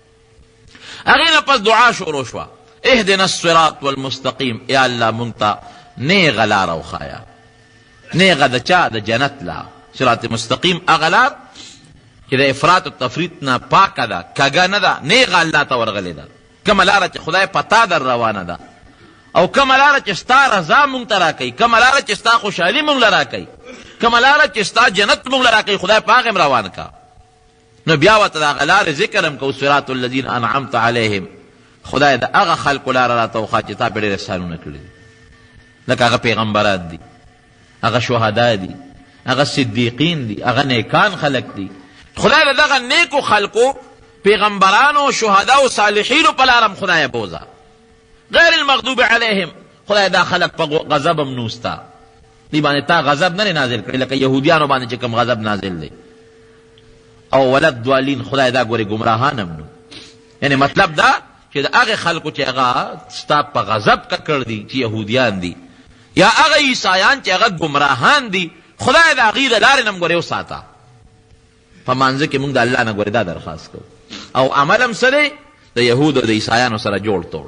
هغې نه پس دعا شروع شوه، اهدنا الصراط والمستقیم، یا الله مونږ ته نیغه لاره وښایه. نیغه د چا؟ د جنت لاره. صراط مستقیم هغه لار چې د افراط و تفریط نه پاکه ده، کږه نه ده، نیغه الله ته ورغلې ده. کومه لاره چې خدای پتا در روانه ده، او کومه لاره چې ستا رضا مونږ ته راکوي، کومه لاره چې ستا خوشحالي مونږ له راکوي، کومه لاره چې ستا جنت مونږ له راکوي، خدای په هغې م روان کا. نو بیا ورته د هغه لارې ذکر هم کوو، صراط الذین انعمت علیهم، خدای د هغه خلکو لاره راته وښایه چې تا پرې ډېر احسانونه کړي دي، لکه هغه پیغمبران دي، هغه شهدا دي، هغه صدیقین دي، هغه نیکان خلک دي. خدای د دغه نیکو خلکو پیغمبرانو شهدا او صالحینو په لاره م خدای بوځه. غیر المغضوب علیهم، خدای دا خلق په غضب هم نوستا، دی باندې تا غضب نه نازل کړي، لکه یهودیانو باندې چې کوم غضب نازل دی. او ولد دوالین، خدای دا ګورې ګمراهان هم نو. یعنی مطلب دا چې د هغې خلکو چې هغه ستا په غضب ککړ دي، چې یهودیان دي، یا هغه عیسایان چې هغه ګمراهان دي، خدای د هغې د لارې نه م ګورې وساته. په مانځه کې مونږ د الله نه ګورې دا درخواست کوو. او عمل هم څه دی؟ د یهودو د عیسایانو سره جوړ توړ.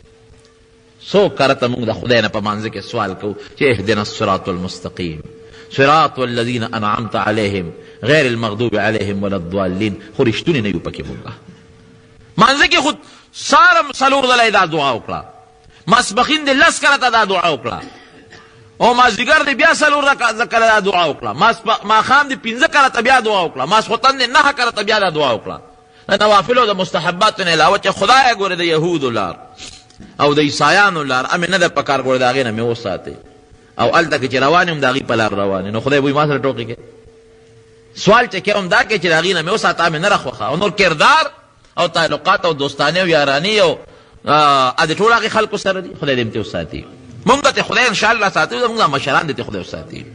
سو کرته مونږ د خدای نه په مانځه کې سوال کوو چې اهدنا الصراط المستقیم، صراط الذین انعمت علیهم غیر المغضوب علیهم ولا الضالین. خو رښتونې نه یو پکې مونږ. مانځه کې خود سارم څلور ځله دا دعا وکړه، ماسپښین دې 10 کرته دا دعا وکړه، او مازدیګر دې بیا څلور کله دا دعا وکړه، ماښام دې 15 کرته بیا دعا وکړه، ماسخوتن دې 9 کرته بیا دا دعا وکړه. د نوافلو او د مستحباتو نه علاوه چې خدای ګورې د یهودو لار او د عیسایانو لار امې نه ده پکار، ګوره د هغې نه مې وساتې. او هلته کې چې روان یم د هغې په لار روان نو خدای بوی ما سره ټوکې کې سوال چې کوم دا کې چې د هغې نه مې وساته امې نه راخوښه. او نور کردار او تعلقات او دوستانې او یارانې او د ټول هغې خلکو سره دي، خدای دې م تې وساتي. مونږ ته خدای انشاءالله ساتي، زمونږ دا مشران دې ته خدای وساتي.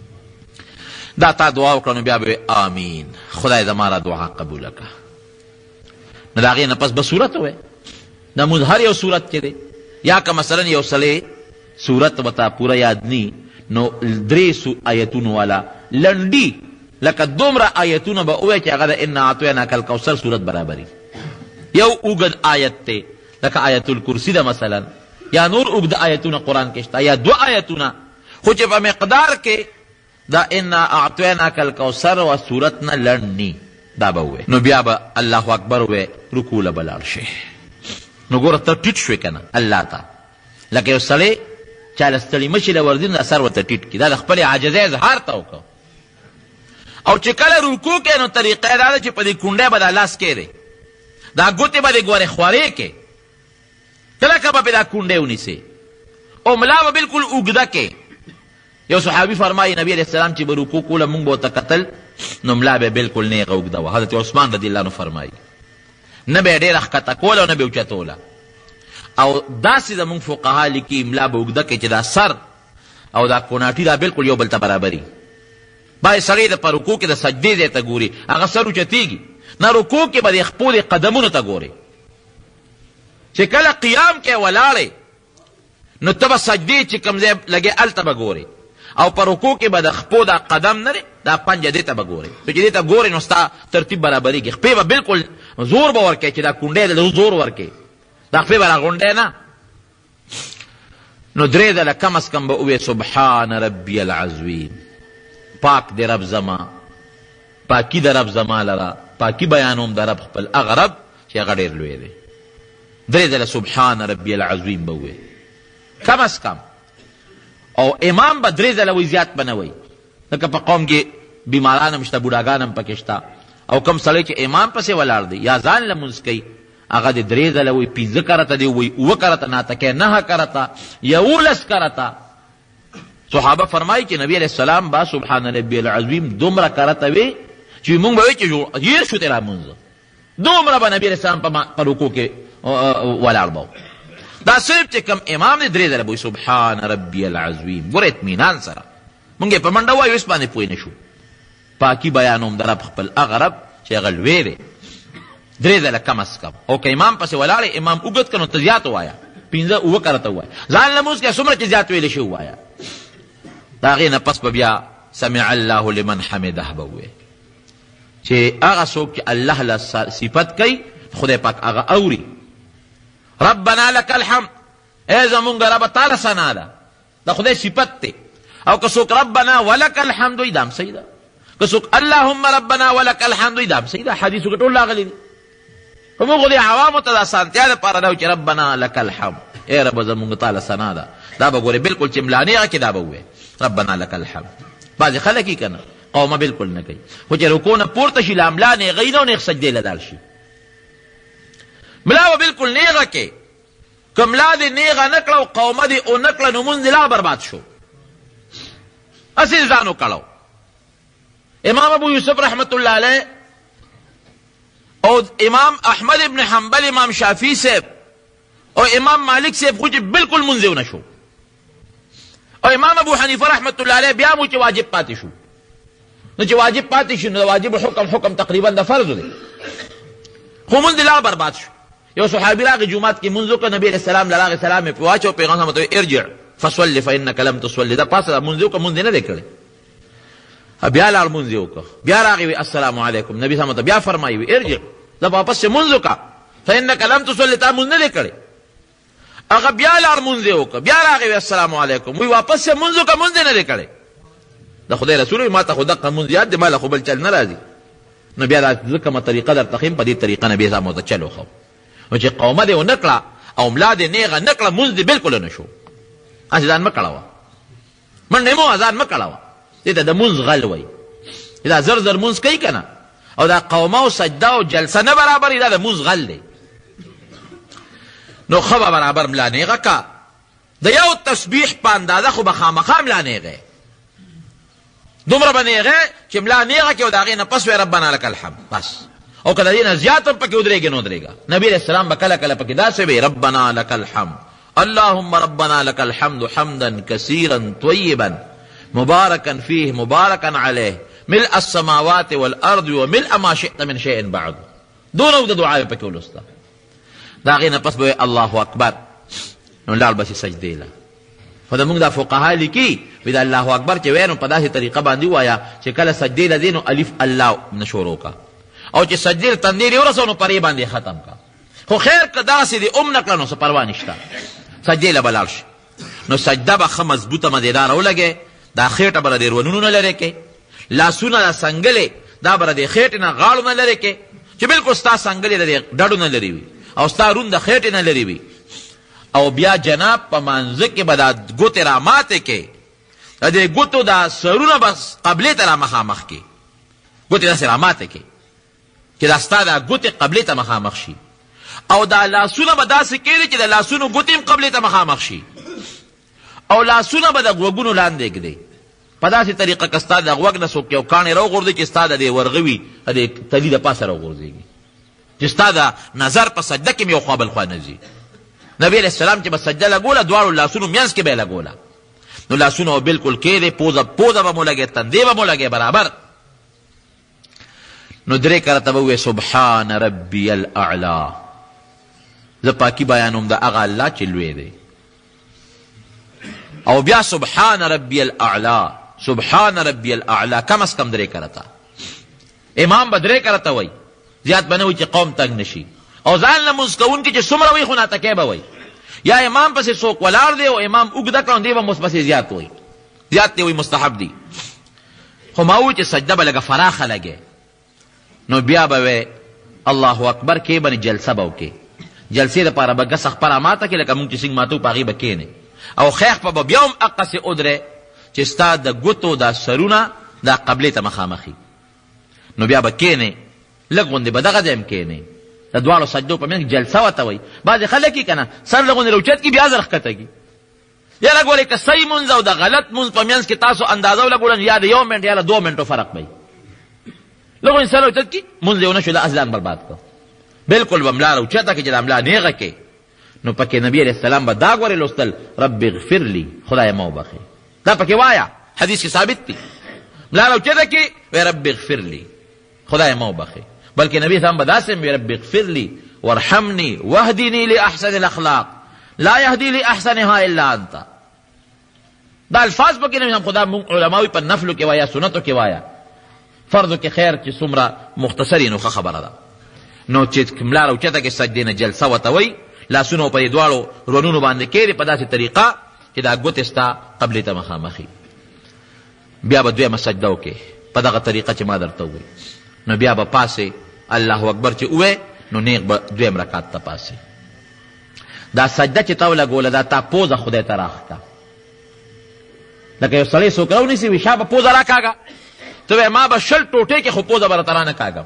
دا تا دعا وکړه نو بیا به آمین، خدای زما را دعا قبوله کړه. نو د هغې نه پس به صورت ووایه. د مونځ هر یو صورت کې دی، یا که مثلا یو سړی صورت ورته پوره یاد نی، نو 3 آیتونو والا لنډي لکه دومره آیتونه به ووایه چې هغه د انا اعطیناک الکوثر صورت برابري. یو اوږد آیت دی لکه آیت الکرسی ده مثلا، یا نور اوږد آیتونه قرآن کې شته، یا 2 آیتونه، خو چې په مقدار کې دا انا اعطیناک الکوثر و صورت نه لنډ نی، دا به ووایه. نو بیا به الله اکبر ووایه، رکوع له به لاړ شي. نو ګوره ته ټیټ شوې که نه الله ته، لکه یو سړی چا له ستړي مشي له ورځي نه سر ورته ټیټ کړي، دا د خپلې عاجزۍ اظهار ته وکړه. او چې کله رکوع کوې نو طریقه یې دا ده چې په دې کونډی به دا لاس کېدی، دا ګوتې به دې ګورې خوارې کې، کله که به پې دا کونډی ونیسې، او ملا به بلکل اوږده کې. یو صحابي فرمایي نبي علیه السلام چې به رکوع کوله مونږ به ورته کتل نو ملا به بالکل نیغه اوږده وه. حضرت عثمان رضی الله عنه فرمایي نه به یې ډېره ښکته کوله او نه به یې اوچتوله. او داسې زمونږ فقها لیکي ملا به اوږده کوي چې دا سر او دا کوناټي دا بالکل یو بل ته برابري. باید سړی د په رکوع کې د سجدې ځای ته ګوري، هغه سر اوچتېږي نه، رکوع کې به د خپو د قدمونو ته ګوري. چې کله قیام کې ولاړې نو ته به سجدې چې کوم ځای لګې هلته به ګورې، او په رکوع کې به د خپو دا قدم نه دی دا پنجه دې ته به ګورې. چې دې ته ګورې نو ستا ترتیب برابرېږي. خپې به بالکل زور به ورکوې چې دا کونډی دی زور ورکوې، دا خپې به راغونډی نه. نو درې ځله کم از کم به ووایې سبحان ربي العظیم، پاک دی رب زما، پاکی د رب زما لره، پاکی بیانوم د رب خپل هغه رب چې هغه ډېر لوی دی. درې ځله سبحان ربي العظیم به ووایې کم از کم. او امام به درې ځله وایي، زیات به نه وایي. لکه په قوم کې بیماران هم شته، بوډاګان هم پکې شته، او کم سړی چې امام پسې ولاړ دی یا ځان لمونځ کوي هغه د درې ځله وایي، 15 کرته دی وایي، 9 کرته ناتکه 9 کرته 11 کرته. صحابه فرمایي چې نبی علیه السلام با سبحان ربي العظیم دومره کرته وی چې مونږ به وایي چې هیر شو تیرا مونځ، دومره به نبی علیه السلام په رکوع کې ولاړ به. دا صرف چې کوم امام دی درې ځله به وایي سبحان ربي العظیم. ګوره اطمینان سره مونږ یې په منډه وایو، هېڅ باندې پوه نه شو. پاکي بیانوم د رب خپل هغه رب چې هغه لوی دی. درې ځله کم از کم. او که امام پسې ولاړې امام اوږد کړه نو ته زیات ووایه، 15 کرته ووایه. ځان لمونځ کې څومره چې زیات ویلی شي ووایه. د هغې نه پس به بیا سمع الله لمن حمده به ووایې چې هغه څوک چې الله له صفت کوي خدای پاک هغه اوري. ربنا لك الحمد، ای زمونږ ربه تعالی ثنا ده، د خدای صفت دی. او که څوک ربنا ولك الحمد وایي دا هم صحیح ده. که څوک اللهم ربنا ولك الحمد وایي دا هم صحیح ده. حدیثو کې ټول راغلي دي. خو موږ د عوامو ته د اسانتیا دپاره دا چې ربنا لك الحمد، ای ربه زمونږ تعالی ثنا ده. دا به ګورې بالکل چې ملا نیغه کې دا به ووایې ربنا لك الحمد. بعضې خلک یې که نه قومه بالکل نه کوي، خو چې رکوع نه پورته شي له ملا نیغه یي نه او نیغ سجدې له دال شي. ملا به بالکل نیغه کې، که ملا دې نیغه نه کړه او قومه دې ونه کړه نو مونځ دې لا برباد شو، هسې ځان وکړو. امام ابو یوسف رحمت الله علیه او امام احمد ابن حنبل، امام شافعی صاحب او امام مالک صاحب خو چې بالکل مونځ ونه شو، او امام ابو حنیفه رحمت الله علیه بیا مو چې واجب پاتې شو. نو چې واجب پاتې شو نو واجب حکم تقریبا د فرض دی، خو مونځ لا برباد شو. یو صحابي راغی جمعات کې مونځ وکړه، نبی علیه السلام له هغې سلام یې پرې واچو، پیغمبر ته ارجع فصل فانک لم تصلي، دا پاسه مونځ وکړه، مونځ یې نه دی کړی. بیا لاړ مونځ یې وکړه، بیا راغی وی السلام علیکم، نبي صلی بیا فرمایي وی ارجع، دا واپس مونځ وکړه فانک لم تصلي، تا مونځ نه دی کړی. هغه بیا لاړ مونځ یې وکړه، بیا راغی وی السلام علیکم، وی واپس مونځ وکړه، مونځ یې نه دی کړی. د خدای رسول ما ته خو دقه مونځ یاد دی، ما له خو بل چل نه راځي. نو بیا دا زه کومه طریقه درته ښیم، په دې طریقه نبي صاحب ورته چل وښو. نو چې قومه دې ونه کړه او ملا دې نیغه نه کړه، مونځ دې بالکل نه شو. هسې ځان مه کړوه، منډې مه ځان مه کړوه، دې ته د مونځ غل وایي. دا زر زر مونځ کوي که نه، او دا قومه او سجده او جلسه نه برابري، دا د مونځ غل دی. نو ښه به برابر ملا نیغه که، د یو تسبیح په اندازه خو به خامخا ملا نیغه، دومره به نیغه چې ملا نیغه کې او د هغې نه پس وی ربنا لک الحمد بس. او که د دې نه زیات هم پکې ودرېږي نو ودرېږه. نبي علیه السلام به کله کله پکې داسې وی ربنا لک الحمد اللهم ربنا لك الحمد حمدا كثيرا طيبا مباركا فيه مباركا عليه ملء السماوات والارض وملء ما شئت من شيء بعد. دونه د دعا په کې ولسته. دا غینه پس به الله اکبر نو لاړ بس سجدې له. فدا موږ د فقها لیکي وی دا الله اکبر چې وینو په داسې طریقه باندې وایا چې کله سجدې له دینو الف الله نشورو کا، او چې سجدې تندیر ورسو نو پرې باندې ختم کا. خو خیر که داسې دې نکړه نو څه پروا نشته، سجدې له به لاړ شي. نو سجده به ښه مضبوطه مدیداره ولګې، دا خېټه به د ډېر ونونو نه لرې کې، لاسونه د سنګلې دا به د خېټې نه غاړو نه لرې کې، چې بلکل ستا سنګلې د ډډو نه لرې وي او ستا رون د خېټې نه لرې وي. او بیا جناب په مانځه کې به دا ګوتې راماتې کې، د دې ګوتو دا سرونه به قبلې ته را مخامخ کې، ګوتې داسې راماتې کې چې دا ستا دا ګوتې قبلې ته مخامخ شي، او دا لاسونه به داسې کېږي چې د لاسونو ګوتې هم قبلې ته مخامخ شي، او لاسونه به د غوږونو لاندې ږدي، په داسې طریقه که ستا د غوږ نه څوک یو کاڼی راوغورځوي چې ستا د دې ورغوي د تلي د پاسه راوغورځېږي چې ستا د نظر په سجده کې م یو خوا بل خوا نه ځي. نبي علیه السلام چې به سجده لګوله دواړو لاسونو منځ کې به یې لګوله، نو لاسونه به بلکل کېدې، پوزه به مو لګې، تندې به مو لګې برابر. نو درې کرته به ووایې سبحان ربي الاعلی، زه پاکي بیانوم د هغه الله چې لوی دی. او بیا سبحان ربي الاعلی، سبحان ربي الاعلی کم از کم درې کرته. امام به درې کرته وایي، زیات به نه وایي چې قوم تنګ نشي. او ځان لمونځ کوونکي چې څومره وایي خو ناټکی به وایي، یا امام پسې څوک ولاړ دی او امام اوږده کړه دی به پسې زیات وایي، زیات دی وایي مستحب دی. خو ما وایي چې سجده به لږه فراخه لګې، نو بیا به وایي الله اکبر کې به جلسه به وکړې. جلسې دپاره به ګس خپله ماته کړې لکه مونږ چې څنګه ماتو په هغې به کښېنې، او خیخ په به بیا هم هقسې ودرې چې ستا د ګوتو دا سرونه دا قبلې ته مخامخي. نو بیا به کښېنې، لږ غوندې به دغه ځای هم کښېنې. د دواړو سجدو په منځ کې جلسه ورته وایي. بعضې خلک یې که نه سر لږ غوندې راوچت کړي بیا زر ښکته کړي. یا لږ ولې که صحیح مونځ او د غلط مونځ په منځ کې تاسو اندازه ولګوله یا د 1 منټ یا د 2 منټو فرق به وي. لږ غوندې سر راوچت کړي مونځ یې ونه شو، دا ځان برباد کړه. بلکل به ملا راوچته کړي چې دا ملا نیغه کړي. نو پکې نبی علیه السلام به دا ګورې لوستل رب اغفر لی، خدای ما وبخې. دا پکې وایه، حدیث کې ثابت دی. ملا راوچته کړي وایي رب اغفر لی، خدای ما وبخې. بلکې نبی صاحب به داسې وایي رب اغفر لی وارحمني واهدني لاحسن الاخلاق لا يهدي لاحسنها الا انت. دا الفاظ پکې نه خدا علماوی په نفلو کې وایا، سنتو کې وایا، فرضو کې خیر چې څومره مختصري نو خبره ده. نو چې ملا راوچته کې سجدې نه جلسه ورته وایي، لاسونه په دې دواړو رونونو باندې کېږدي په داسې طریقه چې دا ګوتې ستا قبلې ته مخامخي. بیا به دویمه سجده وکړې په دغه طریقه چې ما درته ووایي. نو بیا به پاسې الله اکبر چې ووایې نو نیغ به دویم رکعت ته پاسې. دا سجده چې تا ولګوله دا تا پوزه خدای ته راښکه، لکه یو سړی څوک راونیسي وي شا به پوزه راکاږه، ته وایې ما به 20 ټوټې کې خو پوزه به راته رانه کاږم.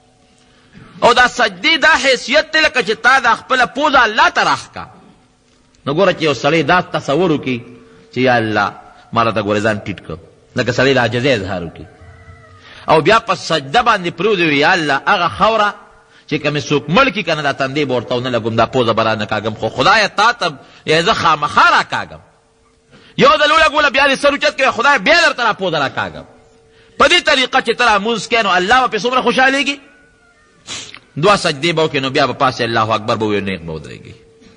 او دا سجدې دا حیثیت دی لکه چې تا دا خپله پوزه الله ته راښکه. نو ګوره چې یو سړی دا تصور وکړي چې یا الله ما راته ګورې ځان ټیټ کړ، لکه سړی د عاجزۍ اظهار وکړي او بیا په سجده باندې پرېوځي وي یا الله هغه خوره چې که مې څوک مړ کړي که نه دا تندې به ورته ونه لګوم، دا پوزه به رانه کاږم، خو خدایه تا ته یا زه خامخا راکاږم. یو ځل ولګوله بیا دې سر اوچت کوي خدای بیا درته را پوزه راکاږم. په دې طریقه چې ته رامونځ کوې نو الله به پې څومره خوشحالېږي. دوه سجدې به وکړې نو بیا به پاسې الله اکبر به ووایې نیغ به ودرېږي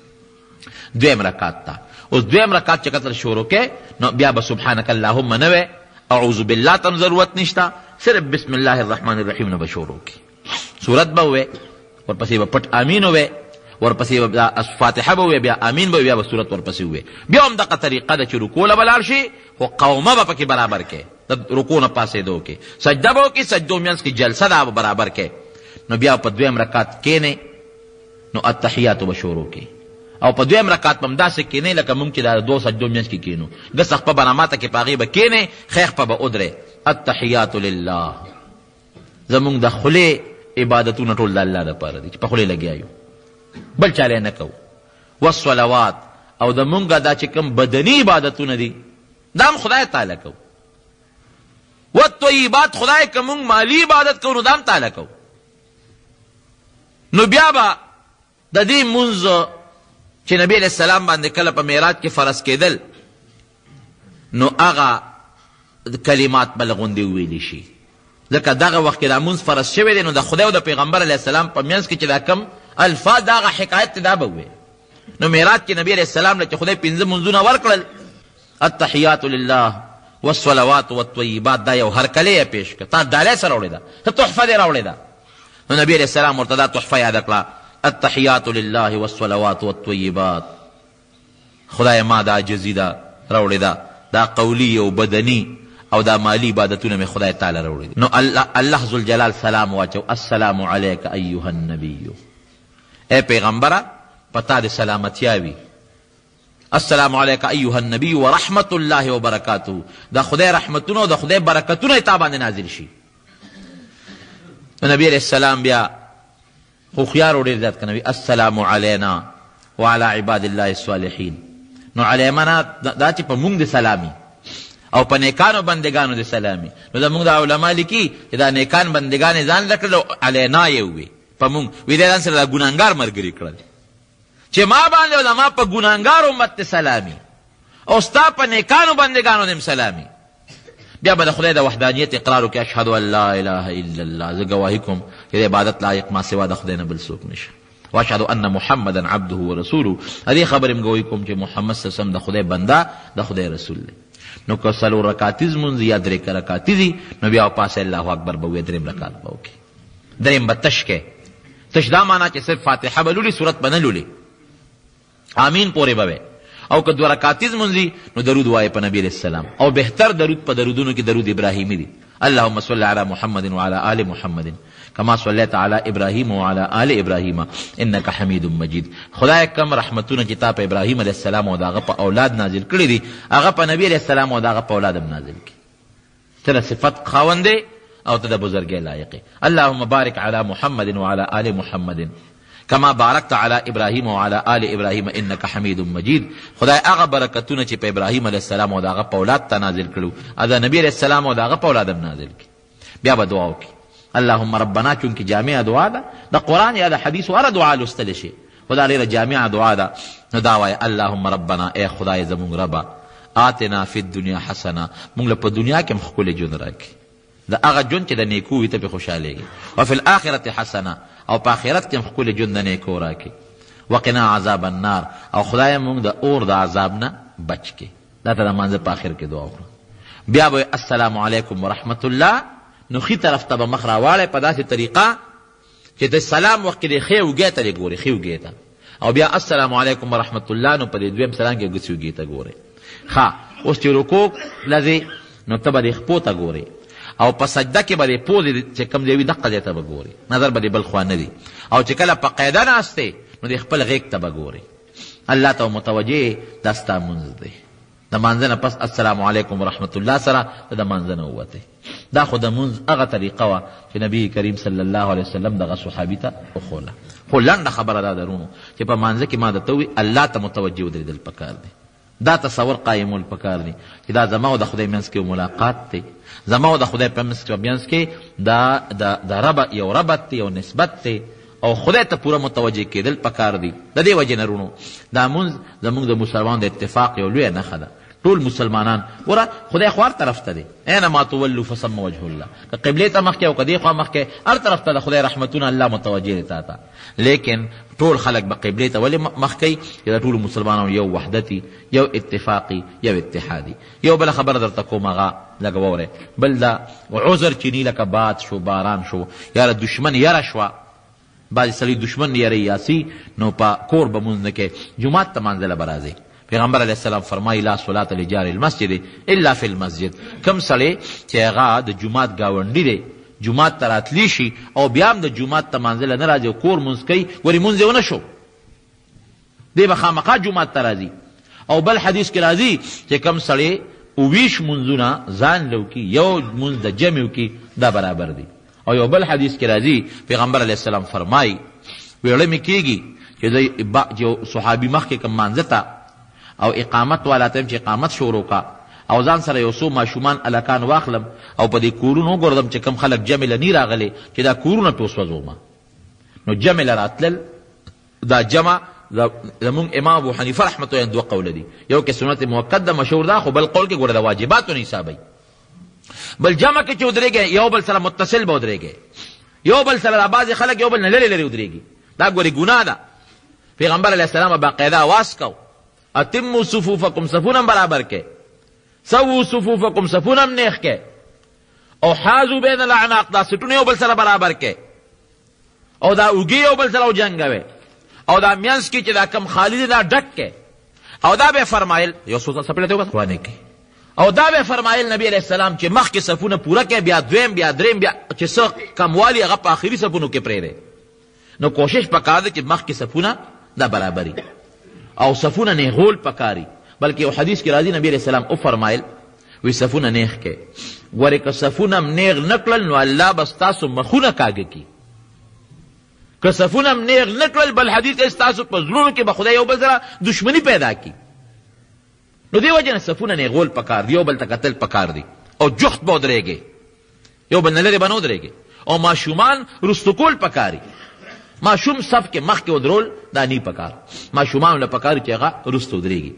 دویم رکعت ته. اوس دویم رکعت چې کتل شروع کې نو بیا به سبحانک اللهم نه وی، اعوذ بالله ته ضرورت نشته، صرف بسم الله الرحمن الرحیم نه به شروع کې سورت به ووی، ورپسې به پټ امین ووی، ورپسې به فاتحه به ووی، بیا امین به ووی، بیا به سورت ورپسې ووی. بیا هم دغه طریقه ده چې رکوع له به لاړ شي خو قومه به پکې برابر کې، د رکوع نه پاسېدو کې سجده به وکړي، سجدو منځ کې جلسه ده به برابر کې. نو بیا په دویم رکعت کېنې نو التحیاتو به شروع کې، او په دویم رکعت به همداسې کېنې لکه مونږ چې دا 2 سجدو منځ کې کېنو، ګس خپه به نماته کې په هغې به کېنې، خیخ په به ودرې. التحیات لله، زمونږ د خولې عبادتونه ټول د الله دپاره دي چې په خولې لګیا یو، بل چاله نه کوو. والصلوات، او د مونږ دا چې کوم بدني عبادتونه دي دا هم خدای تعالی کوو. والطیبات، خدای که مونږ مالی عبادت کوو نو دا هم تعالی کوو. نو بیا به د دې مونځ چې نبی علیہ السلام باندې کله په معراج کې فرض کېدل نو هغه کلمات به لغوندې وویلی شي، ځکه دغه وخت کې دا مونځ فرض شوی دی نو د خدای او د پیغمبر علیه السلام په منځ کې چې دا کم الفاظ د هغه حکایت دا به ووی. نو معراج کې نبی علیہ السلام له چې خدای 5 منځونه ورکړل، التحیات لله والصلوات والطیبات، دا یو هرکلی یې پیش کړه، تا ډالۍ سره راوړې ده، ته تحفه دې راوړې ده. نو نبی علیہ السلام ورته دا تحفه یاد کړه، التحیات لله والصلوات والطیبات، خدای ما دا عاجزي ده راوړې ده، دا قولی او بدني او دا مالی عبادتونه می خدای تعالی راوړي. نو الله ذوالجلال سلام واچو، السلام علیک ایها النبی، اے پیغمبره پتا دې سلامتیا وي، السلام علیک ایها النبی ورحمت الله وبرکاته، دا خدای رحمتونه او دا خدای برکتونه تا باندې نازل شي. نبی علیہ السلام بیا خو خيار ډېر زیات کنه، السلام علینا وعلى عباد الله الصالحین. نو علیمنا دا چې په مونږ د سلامي، او په نیکانو بندگانو د سلامي. نو زمونږ د علما لیکي چې دا نیکان بندگان ځان لکړل او علینا یې ووي په مونږ وی د ځان سره د ګناهګار ملګري کړل چې ما باندې او زما په ګناهګار امت ته سلامي او ستا په نیکانو بندگانو دم سلامي. بیا به د خدای د وحدانیت اقرار وکړي اشهد ان لا اله الا الله، زه ګواهي کوم چې د عبادت لایق ما سوا د خدای نه بل څوک نشته، واشهد ان محمدا عبده ورسوله، دې خبرې م ګواهي کوم چې محمد صلی الله علیه وسلم د خدای بنده د خدای رسول دی. نو که څلور رکعتیز مونځ یا درې رکعتې دي نو بیا پاسه الله اکبر به وي، درېم رکعت به وکړي، درېم به تش کې تش دا معنا چې صرف فاتحه به لولي، صورت به نه لولي، آمین پورې به وي. او که دو رکعتیز مونځي نو درود وایي په نبی علیہ السلام، او بهتر درود په درودونو کې درود ابراهیمی دی. اللهم صل علی محمد وعلى آل محمد کما صلیت علی ابراهیم وعلى آل ابراهیم انک حمید مجید. خدای کم رحمتونه چې تا په ابراهیم علیہ السلام او داغه په اولاد نازل کړی دي هغه په نبی علیہ السلام او داغه په اولاد هم نازل کړي. ته صفت خاوند او ته د بزرګۍ لایق. اللهم بارک علی محمد وعلى آل محمد کما بارکت علی ابراهیم وعلى آل ابراهیم انک حمید مجید. خدای هغه برکتونه چې په ابراهیم علیہ السلام او داغه په اولاد ته نازل کړو ادا نبی علیہ السلام او داغه په اولاد هم نازل کړي. بیا به دعا وکړي اللهم ربنا، چونکه جامع دعا ده د قرآن یا د حدیث وره دعا لوستل شي، خدا ډېره جامع دعا ده. نو دا وایي اللهم ربنا، ای خدای زمونږ ربه، آتنا فی الدنیا حسنه، مونږ له په دنیا کې هم ښکلی ژوند راکړي، د هغه ژوند چې د نیکو وي ته پرې خوشحالېږي، وفي الآخرة حسنه، او په آخرت کې هم ښکلی ژوند د نیکو راکړي، وقنا عذاب النار، او خدای مونږ د اور د عذاب نه بچ کړي. دا ته د مانځه په آخر کې دعا وکړه. بیا به السلام علیکم ورحمت الله، نو خی طرف ته به مخ راواړی په داسې طریقه چې د سلام وخت کې د ښې اوږې ته دې ګورې، ښې اوږې ته، او بیا السلام علیکم ورحمت الله نو په دې دویم سلام کې ګوتې اوږې ته ګورې. ښه اوس چې رکوع لځې نو ته به دې خپو ته ګورې، او په سجده کې به دې پوزې چې کوم ځای وي دقه ځای ته به ګورې، نظر به دې بل خوا نه دی، او چې کله په قاعده ناستې نو دې خپل غیږ ته به ګورې، الله ته متوجه دا ستا مونځ دی. د مانځه نه پس السلام علیکم ورحمت الله سره د مانځه نه ووتې. دا خو د مونځ هغه طریقه وه چې نبی کریم صلی الله علیه وسلم دغه صحابي ته وښوله. خو لنډه خبره دا درونو چې په مانځه کې ما درته ووي الله ته متوجه ودرېدل پکار دی، دا تصور قایمول پکار دی چې دا زما او د خدای منځ کې ملاقات دی، زما او د خدای په منځ کې د رب یو ربط دی، یو نسبت دی، او خدای ته پوره متوجه کېدل پکار دی. د دې وجې نه رونو دا مونځ زمونږ د مسلمانانو د اتفاق یو لویه نښه ده. ټول مسلمانان وره خدای خو هر طرف ته دی، اینما تولوا فثم وجه الله، که قبلې ته مخکې او که دې خوا مخکې هر طرف ته د خدای رحمتونه الله متوجه دی تا ته. لیکن ټول خلک به قبلې ته ولې مخکې چې د ټولو مسلمانانو یو وحدتي، یو اتفاقي، یو اتحادي. یو بله خبره درته کوم هغه لږه واورئ، بل دا عذر چینی لکه باد شو، باران شو، یا دشمن یره شوه، بعضې سړي دشمن یره یاسي نو په کور به مونځ نه کوي، جومات ته مانځله به راځي. پیغمبر علیہ السلام فرمائی لا صلاة لجار المسجد الا فی المسجد. کم سړی چې هغه د جومات ګاونډي دی، جومات ته راتلی شي او بیا هم د جومات ته مانځله نه راځي او کور مونځ کوي، ولې مونځ یې ونه شو، دی به خامخا جومات ته راځي. او بل حدیث کې راځي چې کم سړی 20 مونځونه ځان لو کی یو مونځ د جمع کی دا برابر دی. او یو بل حدیث کې راځي پیغمبر علیہ السلام فرمای ویړه مې کېږي چې یو صحابي مخکې کم مانځه ته او اقامت والا ته چې اقامت شروع کا او ځان سره یو څو ماشومان الکان واخلم او په دې کورونو وګورم چې کم خلک جمع له نه راغلي چې دا کورونه پې وسوځوم، نو جمع له راتلل دا جمع زمونږ امام ابو حنیفه رحمت الله دوه قول دي، یو کې سنت مؤکده مشهور ده، خو بل قول کې ګوره د واجباتو نه حسابوي. بل جمع کې چې ودرېږي یو بل سره متصل به ودرېږي، یو بل سره بعضې خلک یو بل نه لرې لرې ودرېږي، دا ګورې ګناه ده. پیغمبر علیه السلام باقاعده آواز کو اتموا صفوفکم، صفونه برابر کې، سووا صفوفکم، صفونه نیخ کې، او حازو بین الاعناق، دا سټونه یو بل سره برابر کې، او دا اوږې یو بل سره وجنګوي، او دا میانس کې چې دا کم خالی دی دا ډک کې، او دا به فرمایل یو څو سپړې ته وبس وانه کې، او دا به فرمایل نبی علیہ السلام چې مخ کې صفونه پوره کې، بیا دویم بیا دریم بیا چې څه کموالی هغه په آخري صفونو کې پرېږدي. نو کوشش پکار دی چې مخ کې صفونه دا برابري او صفونه نه غول پکاري. بلکې یو حدیث کې راځي نبی علیہ السلام او فرمایل وی صفونه نیغ کې، ورې که صفونه نیغ نکړل نو الله بس تاسو مخونه کاږه کی، که صفونه نیغ نکړل بل حدیث تاسو په زړونو کې به خدای یو بل سره دشمنی پیدا کی. نو دی وجه نه صفونه نیغول پکار دی، یو بل ته کتل پکار دی، او جخت به ودرېږي، یو بل نه لرې به نه ودرېږي، او ماشومان رستو کول پکاري. ماشوم صف کې مخکې ودرول دا نی پکار، ماشومان له پکاري چې هغه رستو ودرېږي.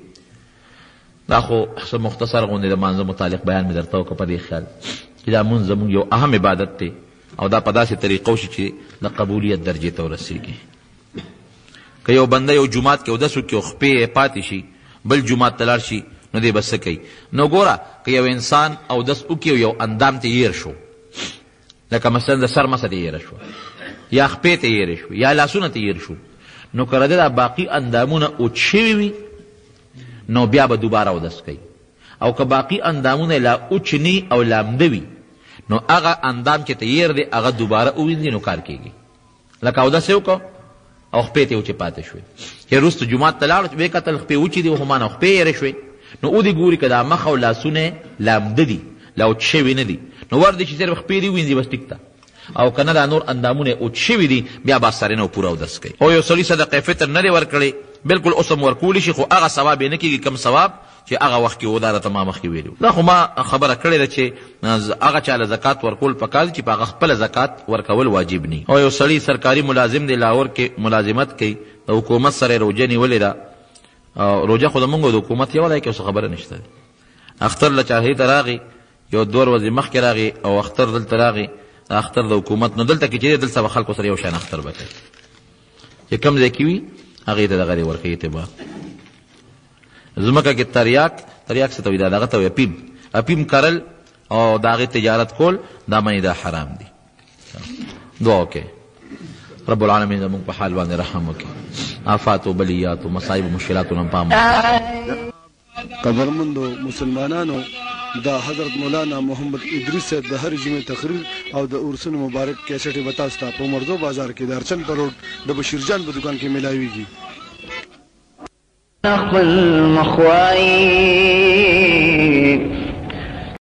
دا خو مختصر غوندې د مانځه متعلق بیان مې درته وکړه په دې خیال چې دا مونځ زموږ یو اهم عبادت دی، او دا په داسې طریقو شي چې د قبولیت درجې ته ورسېږي. که یو بنده یو جومات کې اودس وکړي او خپې یې پاتې شي، بل جومات ته لاړ شي، نو دی به څه کوي؟ نو ګوره که یو انسان اودس وکړي او یو اندام ته یېر شو، لکه مثلا د سر مسه ته یېره شوه، یا خپې ته یېرې شو، یا لاسونه ته یېر شو، نو که دا باقي اندامونه اوچ شوي وي نو بیا به دوباره اودس کوي، او که باقي اندامونه لا اوچ نی او لامده وي نو هغه اندام چې ته یېر دی هغه دوباره ووینځي نو کار کېږي. لکه اودس یې وکړو او خپې ته اوچې پاتې شوې، چې وروسته جومات ته لاړو ویې کتل خپې اوچې دي خو ما نه خپې یېرې شوې، نو ودې ګوري که دا مخ او لاسونه لامده دي لا اوچ شوي نه دي، نو ور دي چې صرف خپې دي ووینځي بس ټیک ته، او که نه دا نور اندامونه اوچ شوي دي بیا به سره نه پوره اودس کوي. او یو سړي صدقې فطر نه دی ورکړی، بلکل اوس هم ورکولی شي، خو هغه ثواب یې نه کېږي کم ثواب چې هغه وخت کې و. دا راته ما مخکې ویلي دا خو ما خبره کړې ده چې هغه چاله زکات ورکول پکار چې په هغه خپله زکات ورکول واجب ني. او یو سړي سرکاري ملازم دی، لاهور کې ملازمت کوي، د حکومت سره روژه نیولې ده، روژه خو زمونږ د حکومت یوه دی کې اوس خبره نشته دی. اختر له چاهي ته راغی، یو 2 ورځې مخکې راغی، او اختر دلته راغی، اختر د حکومت، نو دلته کې چې دلته به خلکو سره یو شان اختر به کوي، چې کوم ځای کې وي هغې ته دغه ورکوي اعتبار. ځمکه کې تریاک څه ته وایي؟ دغه ته وایي اپیم کرل او د هغې تجارت کول، دا منې دا حرام دي. دعا وکړئ رب العالمین زموږ په حال باندې رحم وکړي، آفات و بلیات و مصائب و مشکلاتو نه پام وکړي. قدرمندو مسلمانانو، دا حضرت مولانا محمد ادریس صاحب د هر جمعې تقریر او د ارسن مبارک کیسټ به تاسو ته په مرزو بازار کې د ارچن پر روډ د بشیر جان په دکان کې ملاويږي.